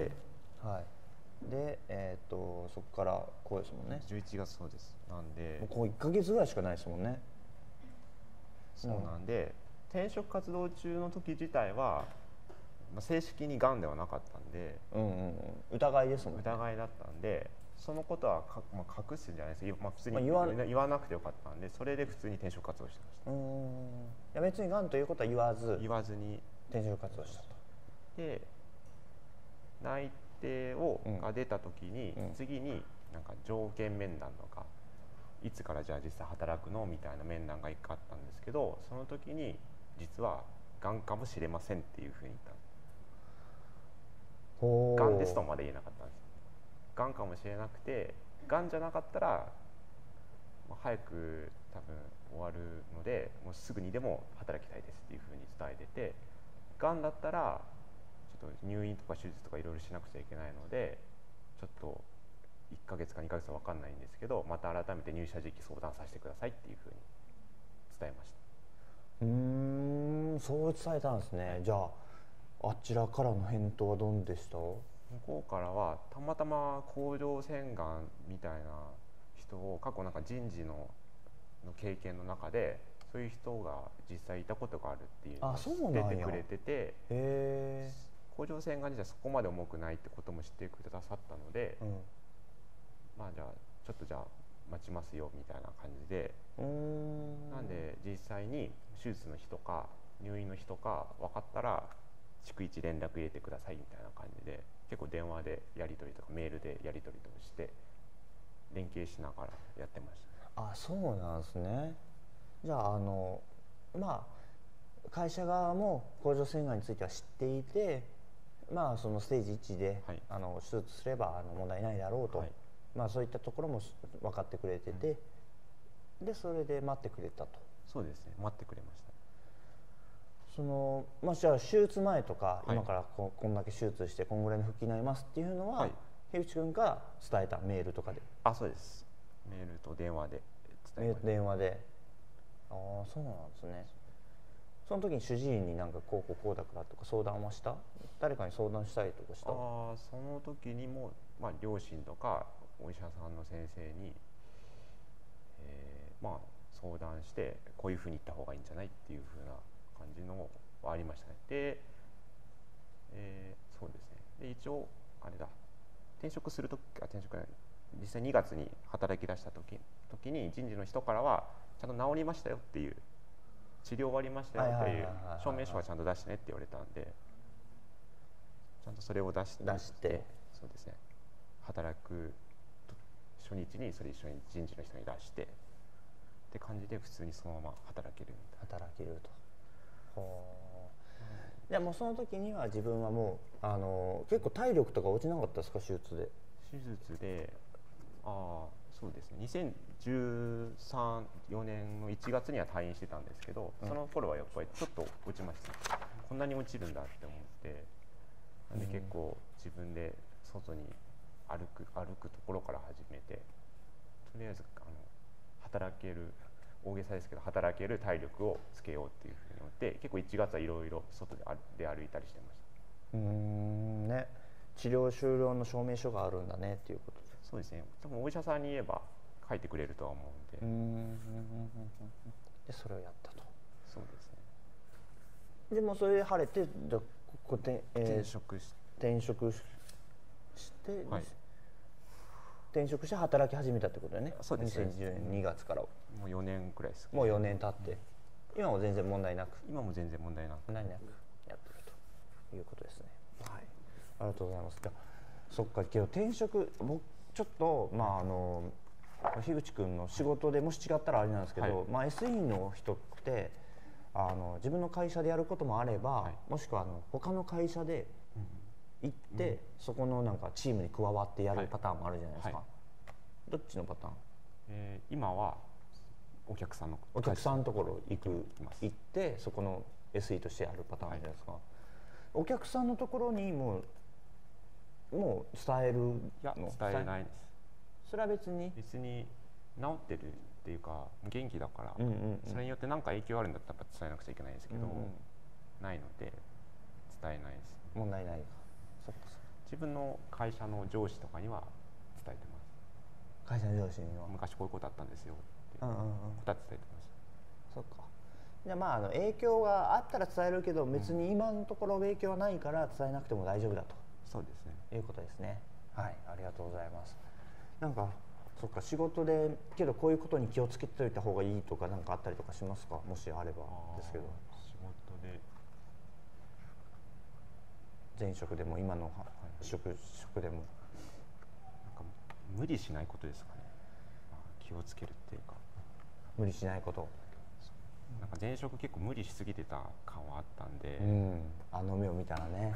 でそこからこうですもんね。 11月そうです。なんでもう1ヶ月ぐらいしかないですもんね。 そうなんで、転職活動中の時自体は正式にがんではなかったんで、 疑いですもんね。 疑いだったんで、そのことは隠すんじゃないですか。普通に言わなくてよかったんで、それで普通に転職活動してました。 いや別にがんということは言わずに転職活動したと。 で内定が出た時に、次になんか条件面談とか、いつからじゃあ実際働くのみたいな面談が1回あったんですけど、その時に実はがんかもしれませんっていうふうに言ったんです。がんですとまで言えなかったんです。がんかもしれなくて、がんじゃなかったら、早く多分終わるので、もうすぐにでも働きたいですっていうふうに伝えてて、がんだったらちょっと入院とか手術とかいろいろしなくちゃいけないので、ちょっと1ヶ月か2ヶ月は分かんないんですけど、また改めて入社時期相談させてくださいっていうふうに伝えました。 そう伝えたんですね。じゃあちらからの返答はどうでした？ 向こうからはたまたま甲状腺がんみたいな人を過去なんか人事の経験の中でそういう人が実際いたことがあるっていうのを出てくれてて、甲状腺がんじゃそこまで重くないってことも知ってくださったので、じゃあちょっとじゃあ待ちますよみたいな感じで、なんで実際に手術の日とか入院の日とか分かったら逐一連絡入れてくださいみたいな感じで、結構電話でやり取りとかメールでやり取りとかして連携しながらやってました。 そうなんですね。じゃあ会社側も甲状腺がんについては知っていて、そのステージ1で、手術すれば問題ないだろうと、 まあ、そういったところも分かってくれてて、でそれで待ってくれたと。 そうですね、待ってくれました。 まあ、じゃあ手術前とか、今からこんだけ手術してこんぐらいの復帰になりますっていうのは、樋口君が伝えた、メールとかで？ そうです、メールと電話で伝えました。 電話で。ああ、そうなんですね。その時に主治医になんかこうだからとか相談はした？誰かに相談したりとかした？ その時にも、まあ、両親とかお医者さんの先生に、まあ、相談してこういうふうに言った方がいいんじゃないっていうふうな感じのはありましたね。で、そうですね。で一応あれだ、転職するとき、実際2月に働き出した時に人事の人からはちゃんと治りましたよっていう、治療終わりましたよっていう証明書はちゃんと出してねって言われたんで、ちゃんとそれを出して、そうですね、働く初日にそれ一緒に人事の人に出してって感じで、普通にそのまま働けると。じゃあもうその時には自分はもう結構体力とか落ちなかったですか？手術で。そうですね、2013、4年の1月には退院してたんですけど、その頃はやっぱりちょっと落ちました。こんなに落ちるんだって思って、なんで結構自分で外に歩くところから始めて、とりあえず働ける、大げさですけど働ける体力をつけようっていうふうに思って、結構1月はいろいろ外で歩いたりしてました。 ね、治療終了の証明書があるんだねっていうことで。 そうですね、多分お医者さんに言えば書いてくれるとは思うんで。 でそれをやったと。 そうですね。でもそれで晴れて、じゃあここで、転職して、転職して働き始めたってことだよね。 そうですね。 2010年2月から。 もう4年くらいです。 もう4年経って、今も全然問題なく。 今も全然問題なくやってるということですね。はい。ありがとうございます。そっか、けど転職、僕ちょっと樋口君の仕事でもし違ったらあれなんですけど、まあ SE の人って自分の会社でやることもあれば、もしくは他の会社で行って、そこのなんかチームに加わってやるパターンもあるじゃないですか。どっちのパターン？ 今はお客さんのところ行ってそこの SE としてやるパターンじゃないですか。お客さんのところにもう伝えるの？ いや、伝えないです。 それは別に治ってるっていうか元気だから、それによって何か影響あるんだったら伝えなくちゃいけないですけど、ないので伝えないです。 問題ない。 自分の会社の上司とかには伝えてます。 会社の上司には昔こういうことあったんですよっていうことは伝えてます。 そっか。じゃあまあ影響があったら伝えるけど、別に今のところ影響はないから伝えなくても大丈夫だと。 そうですね。 いうことですね。はい、ありがとうございます。なんかそっか、仕事でけどこういうことに気をつけておいた方がいいとかなんかあったりとかしますか？もしあればですけど。 仕事で前職でも今の職でもなんか無理しないことですかね。気をつけるっていうか、 無理しないこと。 なんか前職結構無理しすぎてた感はあったんで、 目を見たらね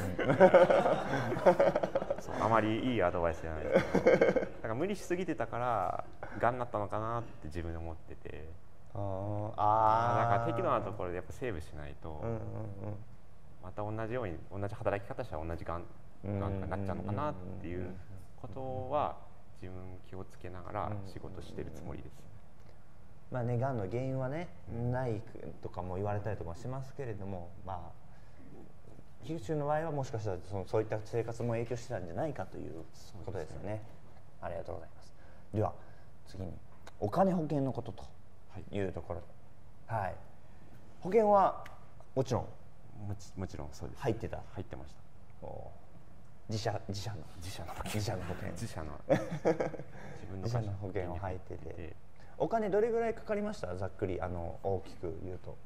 あまりいいアドバイスじゃないですけど、だから無理しすぎてたからがんになったのかなって自分で思ってて、だから適度なところでやっぱセーブしないと、また同じ働き方したら同じがんになっちゃうのかなっていうことは自分気をつけながら仕事してるつもりです。 まあね、がんの原因はね、ないとかも言われたりとかしますけれども、まあ樋口の場合はもしかしたらそういった生活も影響してたんじゃないかということですよね。ありがとうございます。では次にお金保険のことというところで、保険はもちろんそうです。 入ってました。 自社の保険自社の保険を入ってて、お金どれぐらいかかりました？ざっくり大きく言うと。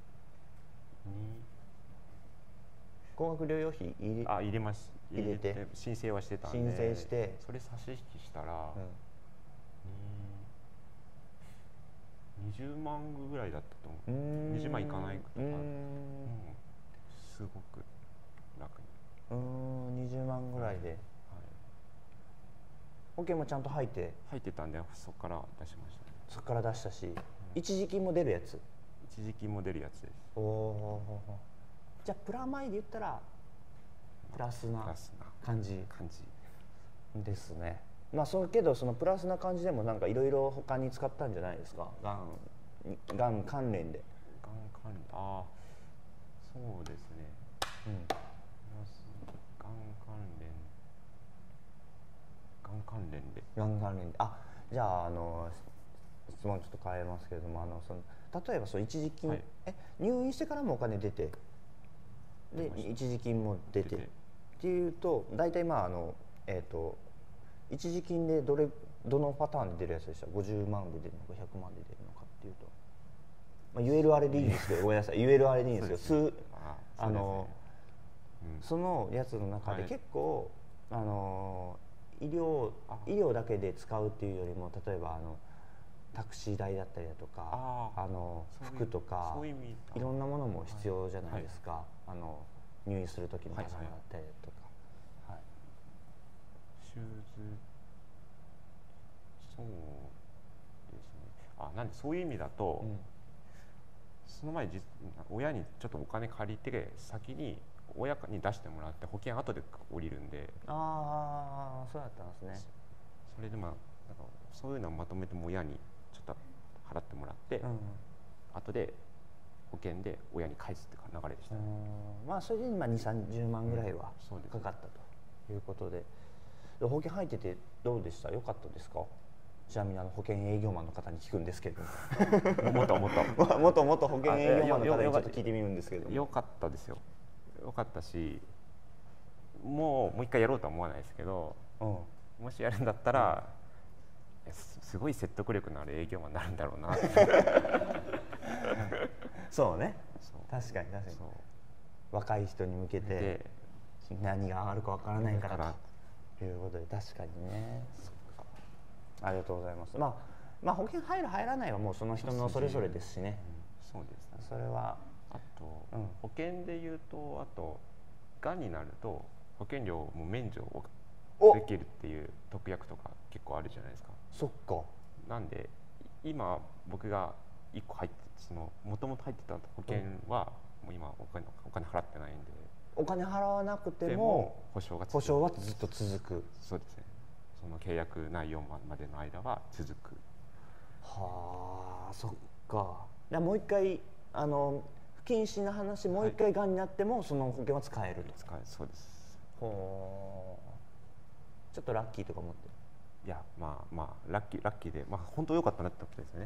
高額療養費入れます。入れて申請はしてたんで、 申請してそれ差し引きしたら、20万ぐらいだったと思う。20万いかないとか、すごく楽に。 20万ぐらいで、 保険もちゃんと入ってたんでそこから出しましたね。 そこから出したし、一時金も出るやつ。 一時金も出るやつです。 おお。じゃあプラマイで言ったらプラスな感じですね。まあそうけどそのプラスな感じでもなんかいろいろ他に使ったんじゃないですか。がん関連で。 ああ、そうですね。がん関連で。 あ、じゃあ質問ちょっと変えますけれども、例えばそう一時金、入院してからもお金出て、で一時金も出てっていうと、大体一時金でどのパターンで出るやつでした？ 50 万で出るのか100万で出るのかっていうと、まあ、言えるあれでいいんですけど、ごめんなさい、言えるあれでいいんですけど、そのやつの中で結構、医療だけで使うっていうよりも、例えばタクシー代だったりだとか、服とかいろんなものも必要じゃないですか、入院する時のパジャマだったりとか、 シューズ、そうですね。なんでそういう意味だと、その前に親にちょっとお金借りて先に親に出してもらって保険後で降りるんで。 ああ、そうだったんですね。 それでなんかそういうのをまとめても親にちょっと払ってもらって、後で保険で親に返すっていう流れでしたね。 まあそれで今20-30万ぐらいはかかったということで、保険入っててどうでした？良かったですか？ちなみに保険営業マンの方に聞くんですけどもっと保険営業マンの方にちょっと聞いてみるんですけど。 良かったですよ。良かったし、もう一回やろうとは思わないですけど、もしやるんだったら、すごい説得力のある営業マンになるんだろうなそうね、確かに若い人に向けて何があるかわからないからということで、確かにね。ありがとうございます。まあ保険入る入らないはもうその人のそれぞれですしね。 そうですね。 それはあと、保険でいうと、あとがんになると保険料も免除できるっていう特約とか結構あるじゃないですか。 そっか。 なんで今僕が1個入ってもともと入ってた保険はもう今お金払ってないんで、 お金払わなくても保証はずっと続く。 そうですね。その契約内容までの間は続く。 はあ、そっか。もう一回不謹慎な話、もう一回がんになってもその保険は使えると。 そうです。 ほう。ちょっとラッキーとか思ってる。 いや、まあラッキーで、本当良かったなってことですよね。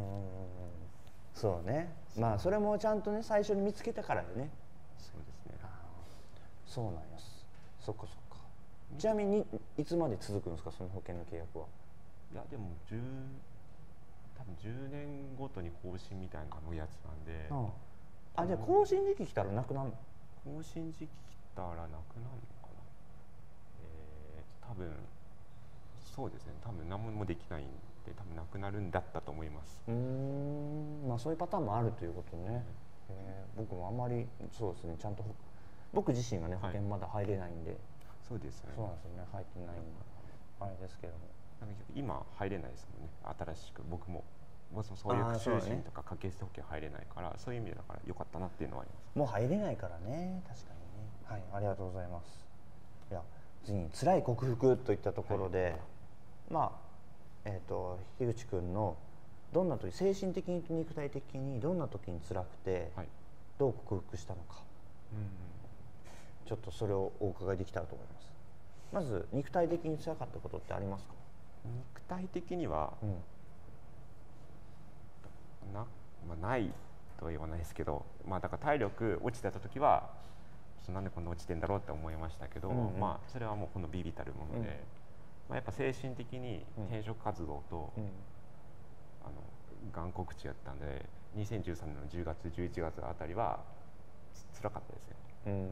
そうね。まあそれもちゃんとね、最初に見つけたからよね。 そうですね。 そうなんです。そっかそっか。ちなみにいつまで続くんですか、その保険の契約は？ いや、でも多分10年ごとに更新みたいなのやつなんで。 じゃあ更新時期来たらなくなるの？ 更新時期来たらなくなるのかな。多分そうですね。多分何もできないんで、多分なくなるんだったと思います。 まあそういうパターンもあるということね。僕もあんまりそうですね、ちゃんと僕自身がね保険まだ入れないんで。 そうですね。 そうなんですよね、入ってないんであれですけども。 今入れないですもんね。新しく僕もそういう就寝とか家計保険入れないから、そういう意味だから良かったなっていうのはあります。 もう入れないからね、確かにね。はい、ありがとうございます。いや、次に辛い克服といったところで、樋口くんのどんな時、精神的に肉体的にどんな時に辛くて、どう克服したのか、ちょっとそれをお伺いできたらと思います。まず肉体的に辛かったことってありますか？ 肉体的には、ないとは言わないですけど、だから体力落ちてた時はなんでこんな落ちてんだろうって思いましたけど、それはもうこの微々たるもので、やっぱ精神的に転職活動と、がん告知やったんで、2013年の10月11月あたりは辛かったですよ。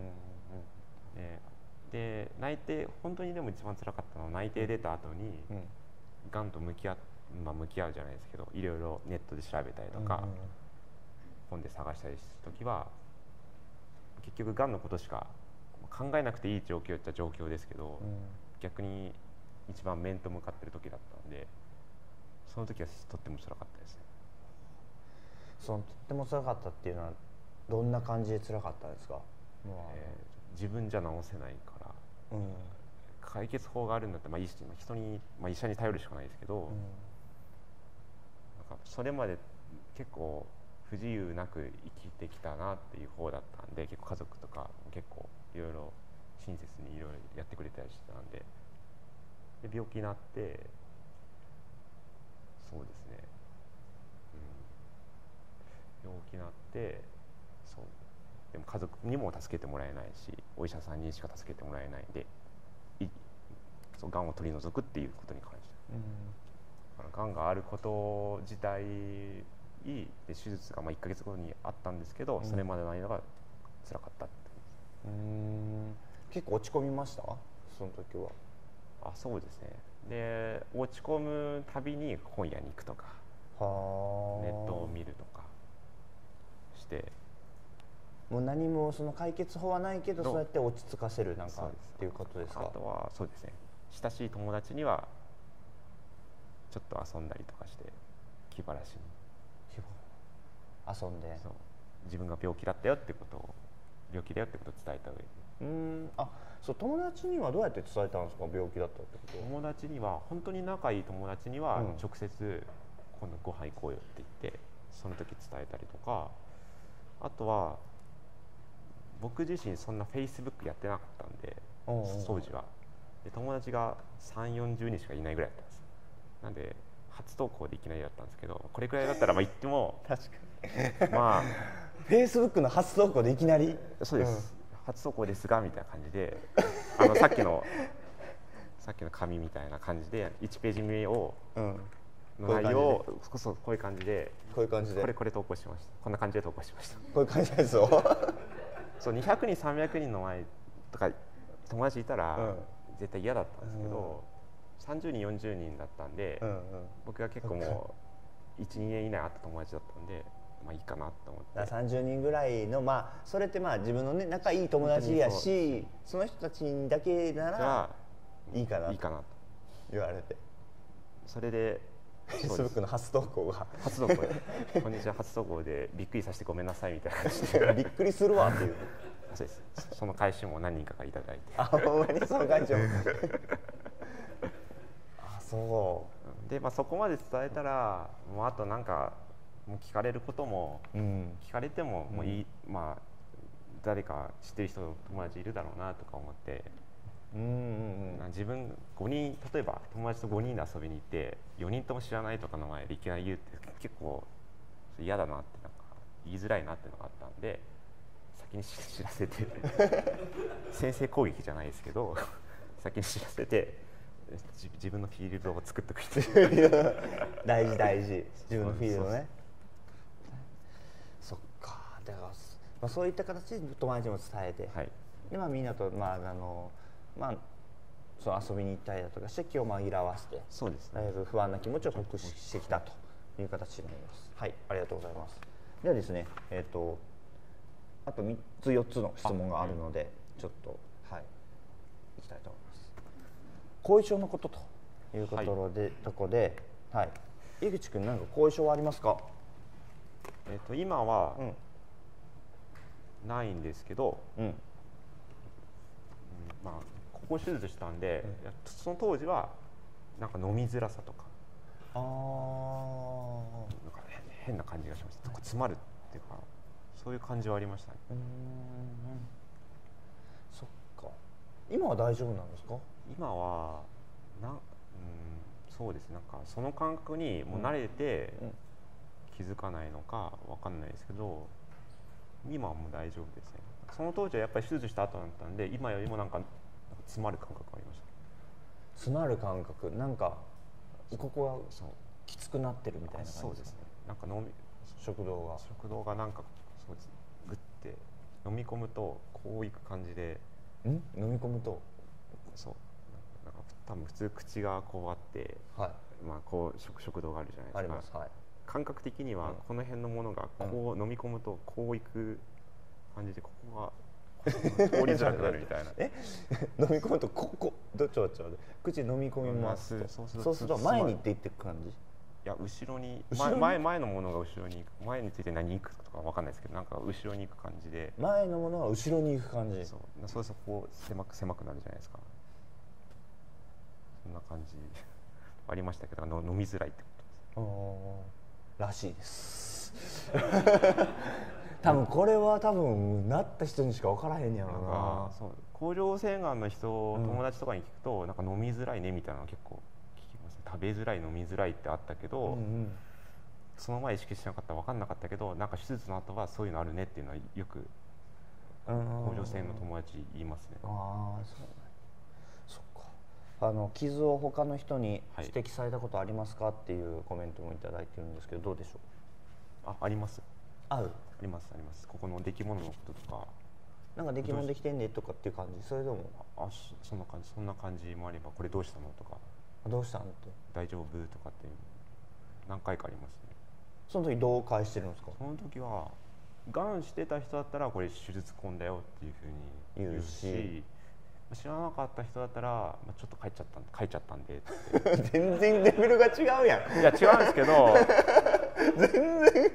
で内定、本当にでも一番辛かったのは内定出た後にがんと向き合うじゃないですけど、いろいろネットで調べたりとか、本で探したりした時は結局がんのことしか考えなくていい状況っちゃ状況ですけど、逆に一番面と向かってる時だったんで、その時はとっても辛かったですね。 とっても辛かったっていうのはどんな感じで辛かったですか？ 自分じゃ治せないから、解決法があるんだって、人に、医者に頼るしかないですけど、なんかそれまで結構不自由なく生きてきたなっていう方だったんで、結構家族とか結構いろいろ親切にいろいろやってくれたりしてたんで、病気になって、そうですね、病気になって、でも家族にも助けてもらえないし、お医者さんにしか助けてもらえないんで、がんを取り除くっていうことに関して、がんがあること自体で手術が1ヶ月後にあったんですけど、それまでの間が辛かったって。 結構落ち込みました？その時は。 そうですね。で落ち込むたびに本屋に行くとか、ネットを見るとかして、 もう何もその解決法はないけど、そうやって落ち着かせるなんかっていうことですか？ あとはそうですね、親しい友達にはちょっと遊んだりとかして、気晴らしに遊んで、 自分が病気だったよってことを、病気だよってことを伝えた上で。 友達にはどうやって伝えたんですか？病気だったってこと。 友達には、本当に仲いい友達には直接今度ご飯行こうよって言って、その時伝えたりとか、あとは僕自身そんな Facebook やってなかったんで、当時は。で友達が3、40人しかいないぐらいだったんです。なんで初投稿でいきなりだったんですけど、これくらいだったら言っても確かにFacebook の初投稿でいきなり、 そうです、初投稿ですがみたいな感じで、さっきの紙みたいな感じで1ページ目を、の内容をこういう感じでこれ投稿しました、こんな感じで投稿しました、 こういう感じですよそう200人300人の前とか友達いたら絶対嫌だったんですけど、30人40人だったんで、僕が結構もう 1,2 年以内会った友達だったんで、いいかなと思って。 30人ぐらいの、それって自分のね仲いい友達やし、その人たちだけならいいかなと言われて、 それで Facebook の初投稿が初投稿でこんにちは、初投稿でびっくりさせてごめんなさいみたいな感じでびっくりするわっていう。 そうです。その返しも何人かからいただいて、 ほんまにその感情そうで、そこまで伝えたら、もうあとなんかもう聞かれることも、聞かれてももういい、誰か知ってる人友達いるだろうなとか思って、自分5人、例えば友達と5人で遊びに行って4人とも知らないとかの前でいきなり言うって結構嫌だなって、なんか言いづらいなっていうのがあったんで、先に知らせて先制攻撃じゃないですけど先に知らせて自分のフィールドを作っておくっていう大事、自分のフィールドね。そっか。だからそういった形で友達にも伝えて、でみんなとそう遊びに行ったりだとかして気を紛らわせて、 そうですだいぶ不安な気持ちを克服してきたという形になります。はい、ありがとうございます。ではですね、あと3つ4つの質問があるので、ちょっといきたいと思います。後遺症のことというところで、井口君何か後遺症はありますか？ 今はないんですけど、ここ手術したんで、その当時はなんか飲みづらさとか、なんか変な感じがしました。詰まるっていうか、そういう感じはありましたね。 そっか。今は大丈夫なんですか？ 今はそうです。なんかその感覚にもう慣れて気づかないのかわかんないですけど、今はもう大丈夫ですね。その当時はやっぱり手術した後だったんで、今よりもなんか詰まる感覚がありました。 詰まる感覚、なんかここがきつくなってるみたいな感じですか？ そうですね。なんか食道がなんかそうです。グッて飲み込むとこういく感じで、 飲み込むと、 そうなんか多分普通口がこうあって、こう食道があるじゃないですか。 あります。 感覚的にはこの辺のものがこう飲み込むとこういく感じで、ここが凍りづらくなるみたいな。 飲み込むとどっち口飲み込みます。そうすると前にっていっていく感じ。 いや後ろに前のものが後ろに行く、前について何に行くとかわかんないですけど、なんか後ろに行く感じで、 前のものは後ろに行く感じ。 そうするとこう狭くなるじゃないですか。そんな感じありましたけど、飲みづらいってことですらしいです多分これはなった人にしか分からへんやろな。 そう甲状腺がんの人、友達とかに聞くとなんか飲みづらいねみたいなの結構聞きます。食べづらい、飲みづらいってあったけど、その前意識してなかったら分かんなかったけど、なんか手術の後はそういうのあるねっていうのはよく甲状腺の友達言いますね。 ああ、そっか。傷を他の人に指摘されたことありますかっていうコメントもいただいてるんですけど、どうでしょう。 あります。 あります。ここの出来物のこととか、 なんか出来物できてんねとかっていう感じ。それでもそんな感じもあれば、これどうしたのとか、 どうしたのって、 大丈夫とかって何回かありますね。 その時どう返してるんですか。 その時はがんしてた人だったらこれ手術痕だよっていうふうに言うし、知らなかった人だったら、ちょっと書いちゃったんでって全然レベルが違うやん。 いや違うんですけど全然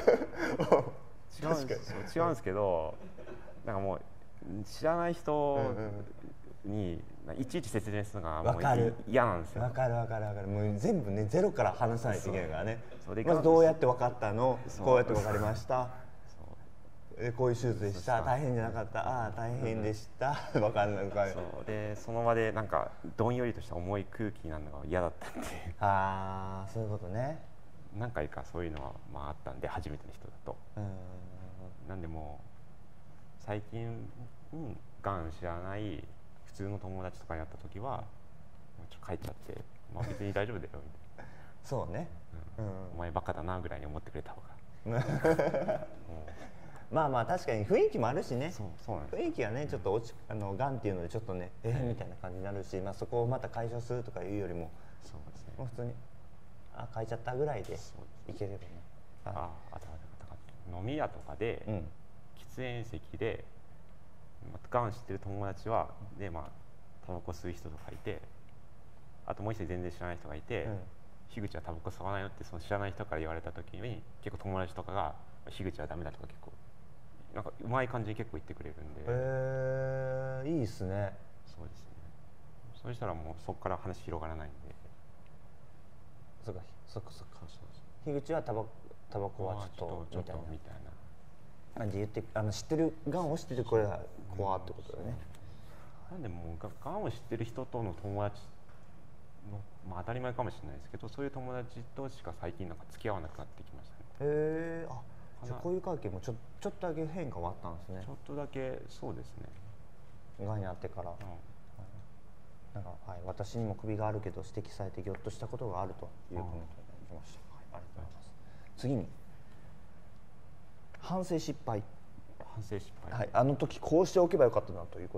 違うんですけど、なんかもう知らない人にいちいち説明するのがもう嫌なんですよ。 わかる。もう全部ねゼロから話さないといけないからね。まずどうやって分かったの、こうやって分かりました、こういう手術でした、大変じゃなかった、ああ大変でした、分かんないそうで、その場でなんかどんよりとした重い空気になるのが嫌だったんでああ、そういうことね。 何回かそういうのはあったんで、初めての人だと。なんでもう最近がん知らない普通の友達とかに会った時はちょっと帰っちゃって、別に大丈夫だよみたいなそうね、 お前バカだなぐらいに思ってくれた方がまあ確かに雰囲気もあるしね。 そうなんです。 雰囲気がねちょっとがんっていうのでちょっとねみたいな感じになるし、そこをまた解消するとかいうよりも、 そうですね、 もう普通に変えちゃったぐらいでいければね。 あと飲み屋とかで、喫煙席でがん知ってる友達はでタバコ吸う人とかいて、あともう一人全然知らない人がいて、樋口はタバコ吸わないよってその知らない人から言われた時に、結構友達とかが樋口はダメだとか結構なんかうまい感じに結構言ってくれるんで、いいっすね。 そうですね。そうしたらもうそこから話広がらないんで。 そっか。樋口はタバコはちょっとみたいな感じで言って、知ってるがんを知ってるこれは怖ってことだよね。 なんでもうがんを知ってる人との友達の、当たり前かもしれないですけど、そういう友達としか最近なんか付き合わなくなってきましたね。 じゃあこういう関係もちょっとだけ変化はあったんですね。 ちょっとだけそうですね。 がんになってから、なんか私にも首があるけど指摘されてぎょっとしたことがあるというコメントが来ました。ありがとうございます。次に反省失敗。あの時こうしておけばよかったなということ。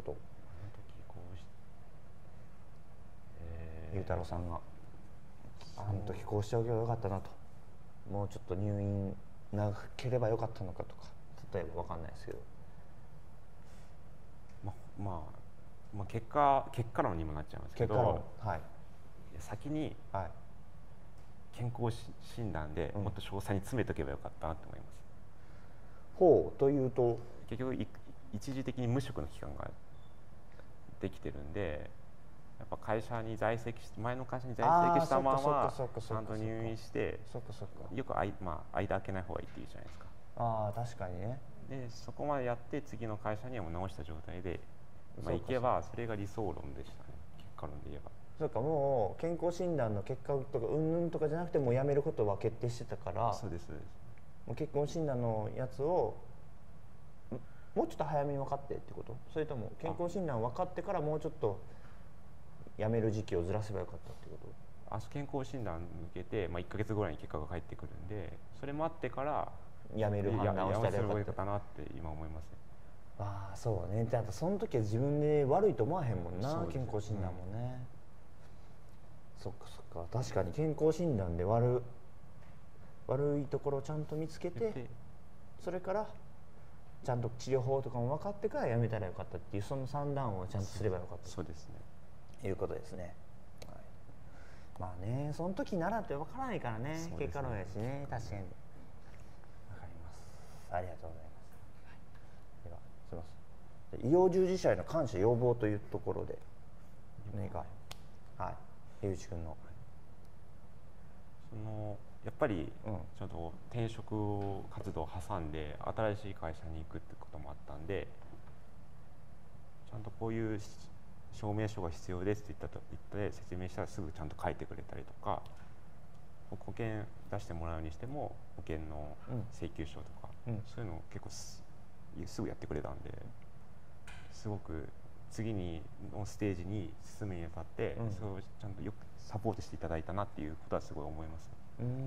ゆうたろうさんがあの時こうしておけばよかったなと、もうちょっと入院なければよかったのかとか、例えば分かんないですけど、 結果論にもなっちゃいますけど、先に健康診断でもっと詳細に詰めとけばよかったなと思います。 というと結局一時的に無職の期間ができてるんで、やっぱ前の会社に在籍したままちゃんと入院して、よく間開けない方がいいって言うじゃないですか。 確かにね。 でそこまでやって次の会社にはもう治した状態で行けば、それが理想論でしたね。結果論で言えば。 そうか、もう健康診断の結果とかうんぬんとかじゃなくて、もうやめることは決定してたから。 そうです。 もう健康診断のやつをもうちょっと早めに分かってってこと？それとも健康診断分かってからもうちょっとやめる時期をずらせばよかったってこと？ 健康診断向けて、1ヶ月ぐらいに結果が返ってくるんで、それ待ってからやめる判断をしたらよかったなって今思いますね。 そうね。あとその時は自分で悪いと思わへんもんな、健康診断もね。そっか。確かに健康診断で悪いところをちゃんと見つけて、それからちゃんと治療法とかも分かってからやめたらよかったっていう、その算段をちゃんとすればよかったそうですね、 ということですね。はい、まあね、その時ならって分からないからね、結果論やしね、確かに。分かります。ありがとうございます。ではすみません、医療従事者への感謝要望というところで何か、はい、樋口君のやっぱりちょっと転職活動を挟んで新しい会社に行くってこともあったんで、ちゃんとこういう証明書が必要ですって言って説明したらすぐちゃんと書いてくれたりとか、保険出してもらうにしても保険の請求書とか、そういうのを結構すぐやってくれたんで、すごく次のステージに進むにあたって、それをちゃんとよくサポートしていただいたなっていうことはすごい思います。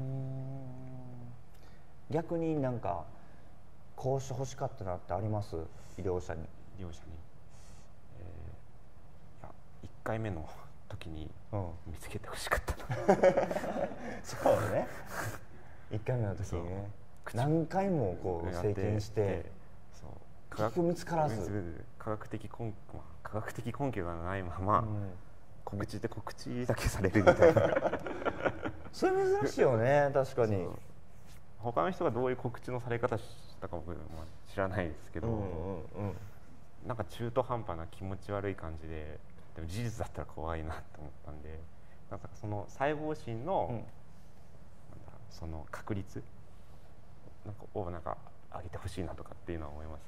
逆になんかこうして欲しかったなってあります？医療者に。 いや、1回目の時に見つけて欲しかったな。 そうね。1回目の時にね、何回もこう経験して結局見つからず、 科学的根拠がないまま、告知だけされるみたいな。 それ珍しいよね、確かに。 他の人がどういう告知のされ方したか僕は知らないですけど、なんか中途半端な気持ち悪い感じで、でも事実だったら怖いなと思ったんで、なんかその細胞診の、その確率をなんか上げてほしいなとかっていうのは思います。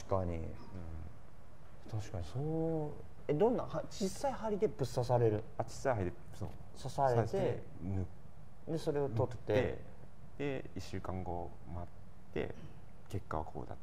確かに、確かにそう。どんな小さい針でぶっ刺される？ 小さい針で刺されて、でそれを取って、 で1週間後待って結果はこうだった。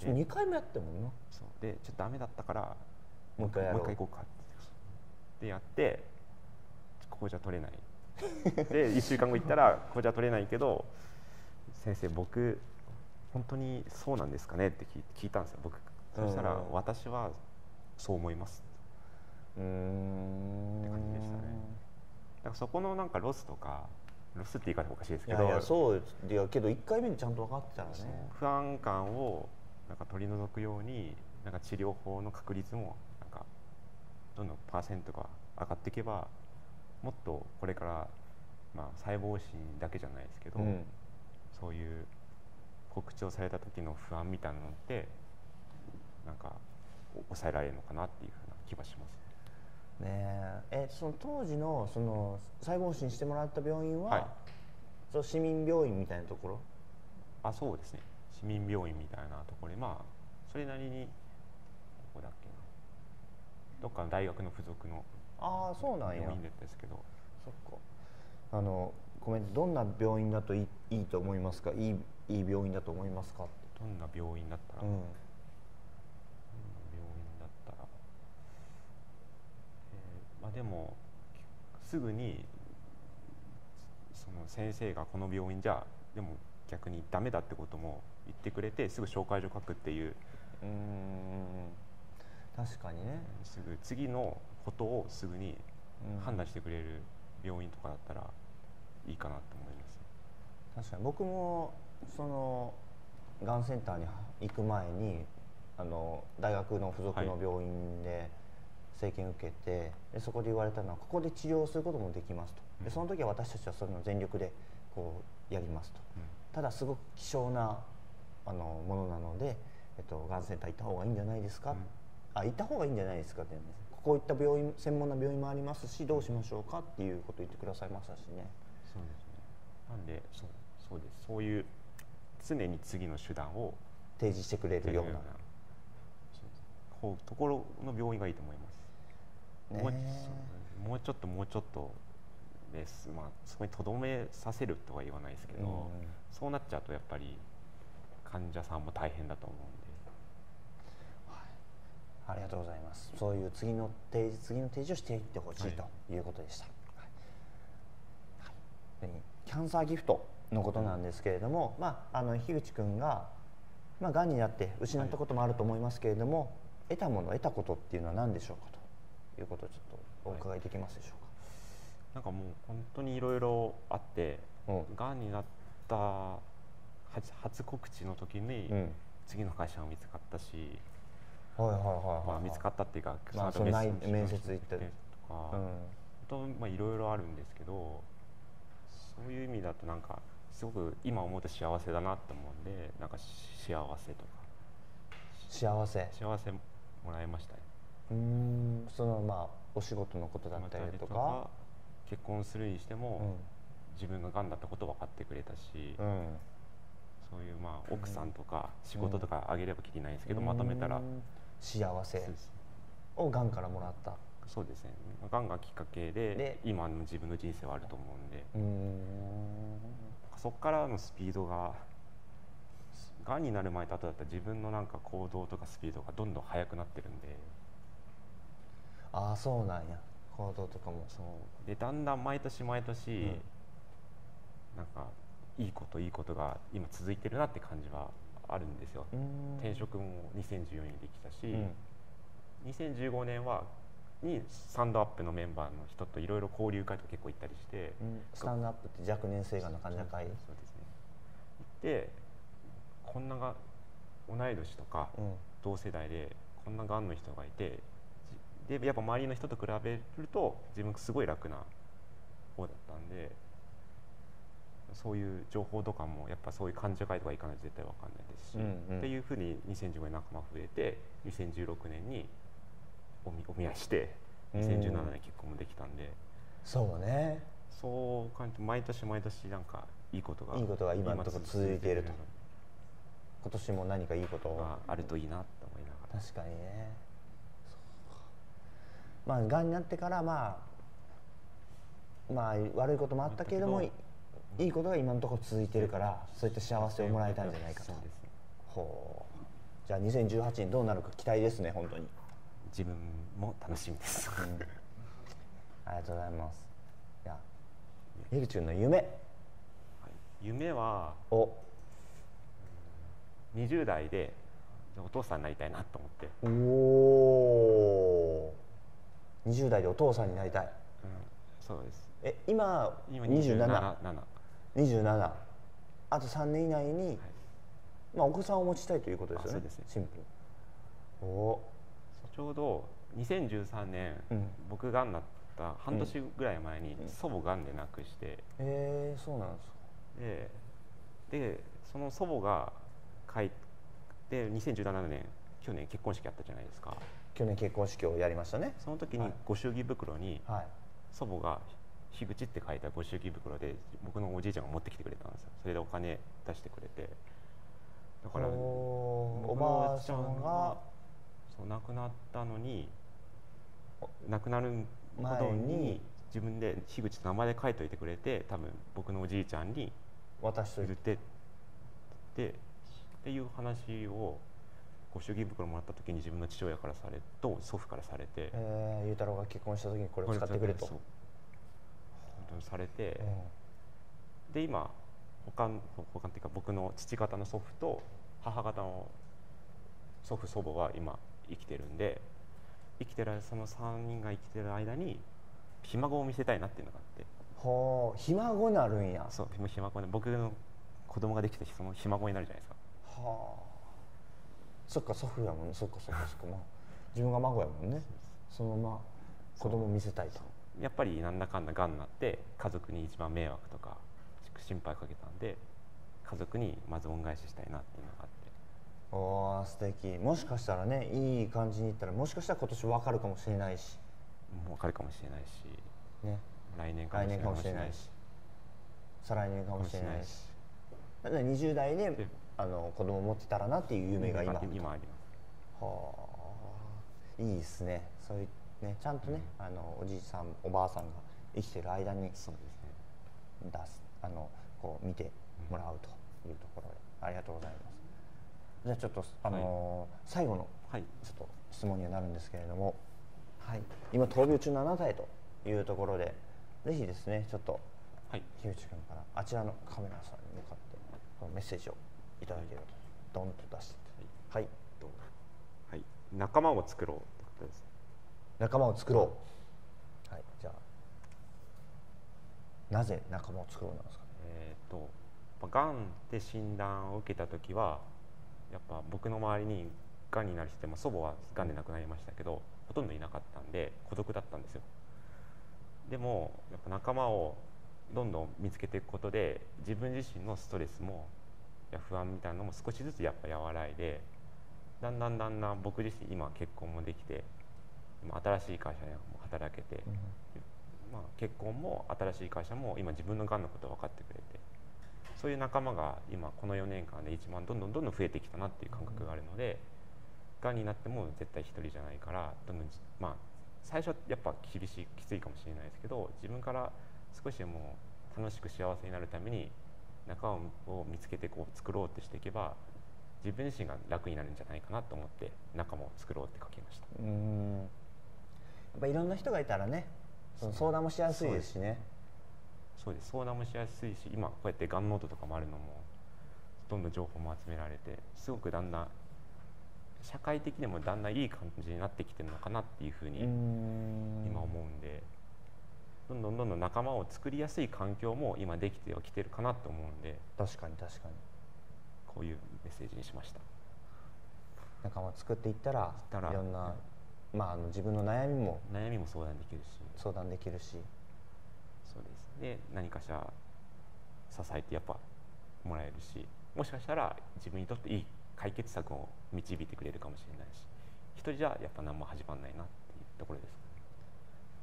2回目やってもんな。 そうで、ちょっとダメだったからもう一回行こうかってやって、ここじゃ取れないで1週間後行ったらここじゃ取れないけど、先生僕本当にそうなんですかねって聞いたんですよ、僕。そしたら私はそう思いますって感じでしたね。だからそこのなんかロスって言い方おかしいですけど、 いやそういやけど1回目にちゃんと分かってたらね、 不安感をなんか取り除くように、なんか治療法の確率もなんかどんどんパーセントが上がっていけば、もっとこれから細胞診だけじゃないですけど、そういう告知をされた時の不安みたいなのってなんか抑えられるのかなっていうふうな気がします。 その当時のその細胞診してもらった病院は、その市民病院みたいなところ？ そうですね、市民病院みたいなところで、それなりにどこだっけな、どっかの大学の付属のそうなんや病院だったんですけど。 そっか。ごめん、どんな病院だといいと思いますか？いい病院だと思いますか？ どんな病院だったら、でもすぐにその先生がこの病院じゃでも逆にダメだってことも言ってくれて、すぐ紹介状書くっていう。 確かにね。 すぐ次のことをすぐに判断してくれる病院とかだったらいいかなと思います。 確かに僕もそのがんセンターに行く前に大学の付属の病院で生検受けて、でそこで言われたのはここで治療することもできますと。でその時は私たちはそれの全力でこうやりますと。ただすごく希少なものなので、がんセンター行った方がいいんじゃないですか、行った方がいいんじゃないですかって言うんです。こういった病院、専門な病院もありますし、どうしましょうかっていうことを言ってくださいましたしね。 そうですね。なんでそうです。そういう常に次の手段を提示してくれるようなところの病院がいいと思います。もうちょっとです。そこにとどめさせるとは言わないですけど、そうなっちゃうとやっぱり患者さんも大変だと思うんで。 ありがとうございます。そういう次の提示をしていってほしいということでした。キャンサーギフトのことなんですけれども、樋口君ががんになって失ったこともあると思いますけれども、得たことっていうのは何でしょうかということをちょっとお伺いできますでしょうか。 なんかもう本当にいろいろあって、がんになった初告知の時に次の会社も見つかったし、見つかったっていうか、 その面接行ったりとか、いろいろあるんですけど、そういう意味だとなんかすごく今思うと幸せだなって思うんで、なんか幸せとか幸せもらいましたね。 そのお仕事のことだったりとか、 結婚するにしても、自分ががんだったこと分かってくれたし、そういう奥さんとか仕事とかあげればきりないんですけど、まとめたら幸せをがんからもらった。 そうですね、がんがきっかけで今の自分の人生はあると思うんで、そこからのスピードががんになる前と後だったら自分のなんか行動とかスピードがどんどん速くなってるんで。 ああ、そうなんや。行動とかもそうで、だんだん毎年毎年、なんかいいことが今続いてるなって感じはあるんですよ。転職も2014年できたし、2015年にスタンドアップのメンバーの人といろいろ交流会とか結構行ったりして、 スタンドアップって若年性がんの患者会。 そうですね。行ってこんなが同い年とか同世代でこんながんの人がいて、でやっぱ周りの人と比べると自分すごい楽な方だったんで、そういう情報とかもやっぱそういう患者会とか行かないと絶対分かんないですし、っていうふうに2015年仲間増えて、2016年にお見合いして、2017年結婚もできたんで、 そうね、 そう感じて毎年毎年なんかいいことが今のところ続いていると。今年も何かいいことがあるといいなと思いながら。 確かにね。がんになってから悪いこともあったけれども、いいことが今のところ続いているから、そういった幸せをもらえたんじゃないかと。じゃあ2018年どうなるか期待ですね。本当に自分も楽しみです、 ありがとうございます。じゃあ樋口君の夢、 夢は20代でお父さんになりたいなと思って。 20代でお父さんになりたい。 そうです。 今27。あと3年以内に、お子さんを持ちたいということですよね。 そうですね。 シンプル。 ちょうど2013年、僕がんになった半年ぐらい前に祖母がんで亡くして。 そうなんですか。 でその祖母が2017年去年結婚式あったじゃないですか。 去年結婚式をやりましたね。 その時にご祝儀袋に、祖母が樋口って書いたご祝儀袋で僕のおじいちゃんが持ってきてくれたんですよ。それでお金出してくれて、だからおばあちゃんが亡くなったのに、亡くなることに自分で樋口って名前で書いといてくれて、多分僕のおじいちゃんに渡しといてっていう話をご祝儀袋もらった時に自分の父親からと祖父からされて、 裕太郎が結婚した時にこれを使ってくれと。 本当にされて、で今他っていうか僕の父方の祖父と母方の祖父祖母は今生きてるんで、その3人が生きてる間にひ孫を見せたいなっていうのがあって。 ひ孫になるんや。 そう、ひ孫で僕の子供ができたそのひ孫になるじゃないですか。 そっか、祖父やもんね。そっか自分が孫やもんね。そのまま子供を見せたいと。 やっぱりなんだかんだがんになって家族に一番迷惑とか心配かけたんで、家族にまず恩返ししたいなっていうのがあって。 素敵。もしかしたらね、いい感じにいったら、もしかしたら今年分かるかもしれないし、 分かるかもしれないし、来年かもしれないし、 再来年かもしれないし、20代で子供を持ってたらなっていう夢が今あります。いいですね。そういうね、ちゃんとね、おじいさんおばあさんが生きてる間にこう見てもらうというところで、ありがとうございます。じゃあちょっと最後のちょっと質問にはなるんですけれども、今闘病中のあなたへというところで、ぜひですね、ちょっと樋口君からあちらのカメラさんに向かってこのメッセージをいただければと、ドンと出して、 仲間を作ろうってことです。 仲間を作ろう。じゃあなぜ仲間を作ろうなんですか。 がんで診断を受けた時はやっぱ僕の周りにがんになる人って、祖母はがんで亡くなりましたけどほとんどいなかったんで孤独だったんですよ。でもやっぱ仲間をどんどん見つけていくことで自分自身のストレスも不安みたいなのも少しずつやっぱ和らいで、だんだん僕自身今結婚もできて新しい会社でも働けて、結婚も新しい会社も今自分のがんのことを分かってくれて、そういう仲間が今この4年間で一番どんどん増えてきたなっていう感覚があるので、がんになっても絶対一人じゃないからどんどん最初はやっぱきついかもしれないですけど、自分から少しでも楽しく幸せになるために仲間を見つけて作ろうってしていけば自分自身が楽になるんじゃないかなと思って仲間を作ろうって書きました。 やっぱいろんな人がいたらね、相談もしやすいですしね。 そうです、相談もしやすいし、今こうやってがんノートとかもあるのもどんどん情報も集められて、すごくだんだん社会的にもだんだんいい感じになってきてるのかなっていうふうに今思うんで、どんどん仲間を作りやすい環境も今できてはきてるかなと思うんで、 確かにこういうメッセージにしました。 仲間を作っていったらいろんな、自分の悩みも相談できるし、 そうですね、何かしら支えてやっぱもらえるし、もしかしたら自分にとっていい解決策を導いてくれるかもしれないし、一人じゃやっぱ何も始まらないなっていうところです。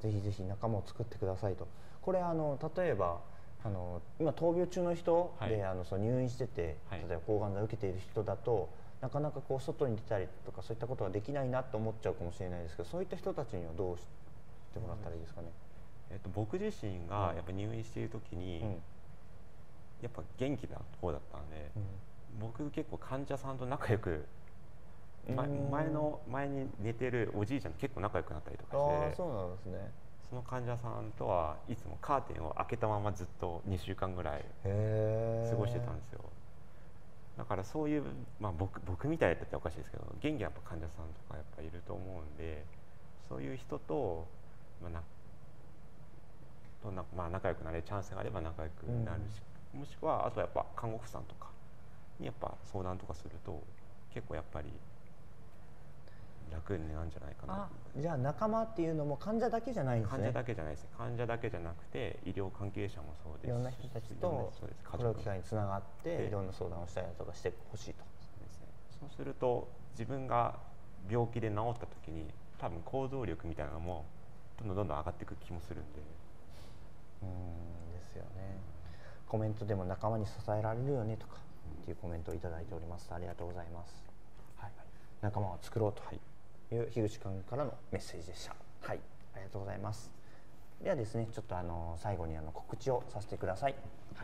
ぜひ仲間を作ってくださいと。これ例えば今闘病中の人で、入院してて、例えば抗がん剤を受けている人だとなかなか外に出たりとかそういったことができないなと思っちゃうかもしれないですけど、そういった人たちにはどうしてもらったらいいですかね。 僕自身がやっぱ入院している時に、やっぱ元気な方だったんで、僕結構患者さんと仲良く、前に寝てるおじいちゃんと結構仲良くなったりとかして、 そうなんですね。 その患者さんとはいつもカーテンを開けたままずっと2週間ぐらい過ごしてたんですよ。だからそういう、僕みたいだったらおかしいですけど、元気な患者さんとかやっぱいると思うんで、そういう人と、仲良くなれるチャンスがあれば仲良くなるし、もしくはあとやっぱ看護婦さんとかにやっぱ相談とかすると結構やっぱり楽になるんじゃないかな。 じゃあ仲間っていうのも患者だけじゃないんですね。 患者だけじゃないですね。患者だけじゃなくて医療関係者もそうですし、 いろんな人たちとこの機会につながっていろんな相談をしたりとかしてほしいと。 そうすると自分が病気で治った時に多分行動力みたいなのもどんどん上がっていく気もするんで。 ですよね。コメントでも仲間に支えられるよねとかっていうコメントをいただいております。ありがとうございます。仲間を作ろうという樋口君からのメッセージでした。ありがとうございます。ではですね、ちょっと最後に告知をさせてください。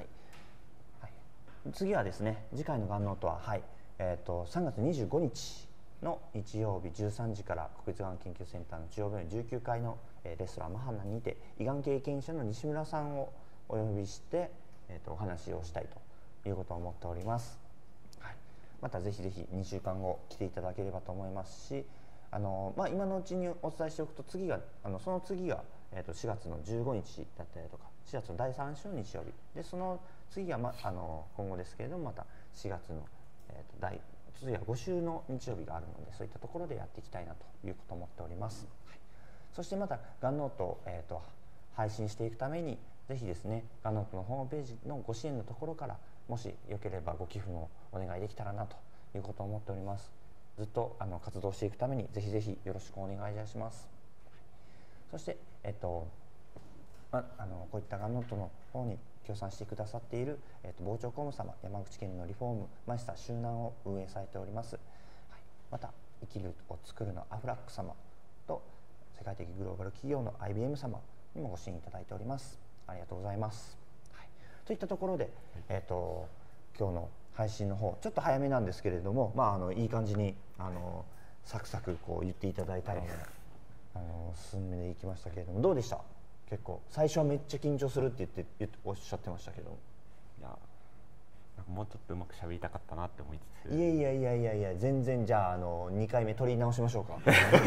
次はですね、次回のがんノートは3月25日の日曜日13時から国立がん研究センターの中央病院19階のレストランマハナにて胃がん経験者の西村さんをお呼びして、お話をしたいということを思っております。またぜひ2週間後来ていただければと思いますし、今のうちにお伝えしておくと次がその次が4月の15日だったりとか4月の第3週の日曜日で、その次が、今後ですけれどもまた4月の、次は5週の日曜日があるので、そういったところでやっていきたいなということを思っております。そしてまたがんノートを、配信していくためにぜひですね、がんノートのホームページのご支援のところからもしよければご寄付をお願いできたらなということを思っております。ずっと活動していくためにぜひよろしくお願いいたします。そして、こういったがんノートの方に協賛してくださっている、傍聴公務様、山口県のリフォームマイスター周南を運営されております、また生きるを作るのアフラック様と世界的グローバル企業の IBM 様にもご支援いただいております。ありがとうございます。といったところで、今日の配信の方ちょっと早めなんですけれども、いい感じにサクサク言っていただいたので、進めていきましたけれども、どうでした？結構最初はめっちゃ緊張するって言っておっしゃってましたけど、 いやなんかもうちょっとうまく喋りたかったなって思いつつ、 いや全然、じゃあ2回目取り直しましょうか。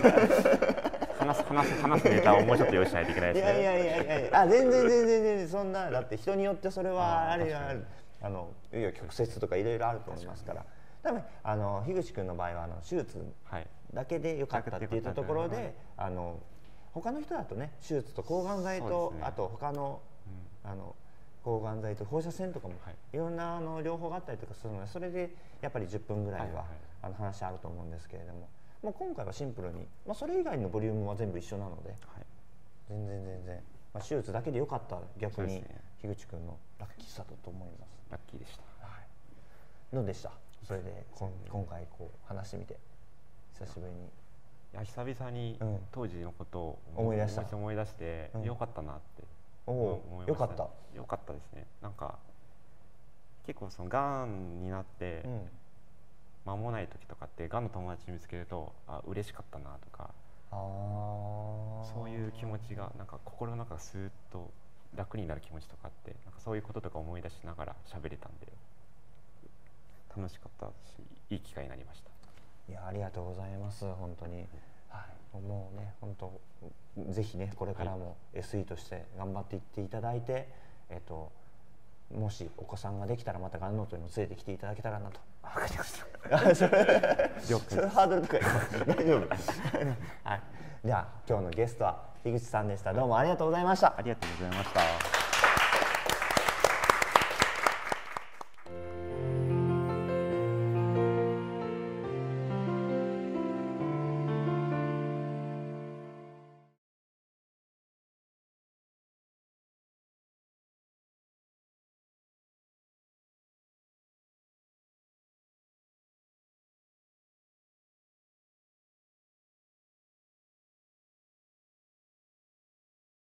話すネタをもうちょっと用意しないといけないですね。 全然そんな、だって人によってそれはある曲折とかいろいろあると思いますから、 多分樋口君の場合は手術だけで良かったっていったところで、他の人だとね手術と抗がん剤と、あと他の、抗がん剤と放射線とかも、いろんな療法があったりとかするので、それでやっぱり10分ぐらいは、話あると思うんですけれども、もう今回はシンプルに、それ以外のボリュームは全部一緒なので、全然、手術だけで良かった、逆に樋口君のラッキーさだと思います。 ラッキーでした。 どうでした？それで今回こう話してみて久しぶりに。 いや久々に当時のことを思い出してよかったなって思いました。よかった。 よかったですね。なんか結構そのがんになって間もない時とかってがんの友達見つけると嬉しかったなとか、そういう気持ちがなんか心の中がスーッと楽になる気持ちとかって、なんかそういうこととか思い出しながら喋れたんで楽しかったし、いい機会になりました。 いや、ありがとうございます。本当に、もうね、本当ぜひね、これからも SE として頑張っていっていただいて、もしお子さんができたらまたがんノートにも連れてきていただけたらなと。 わかりました。 それハードルとか大丈夫。では今日のゲストは樋口さんでした。どうもありがとうございました。 ありがとうございました。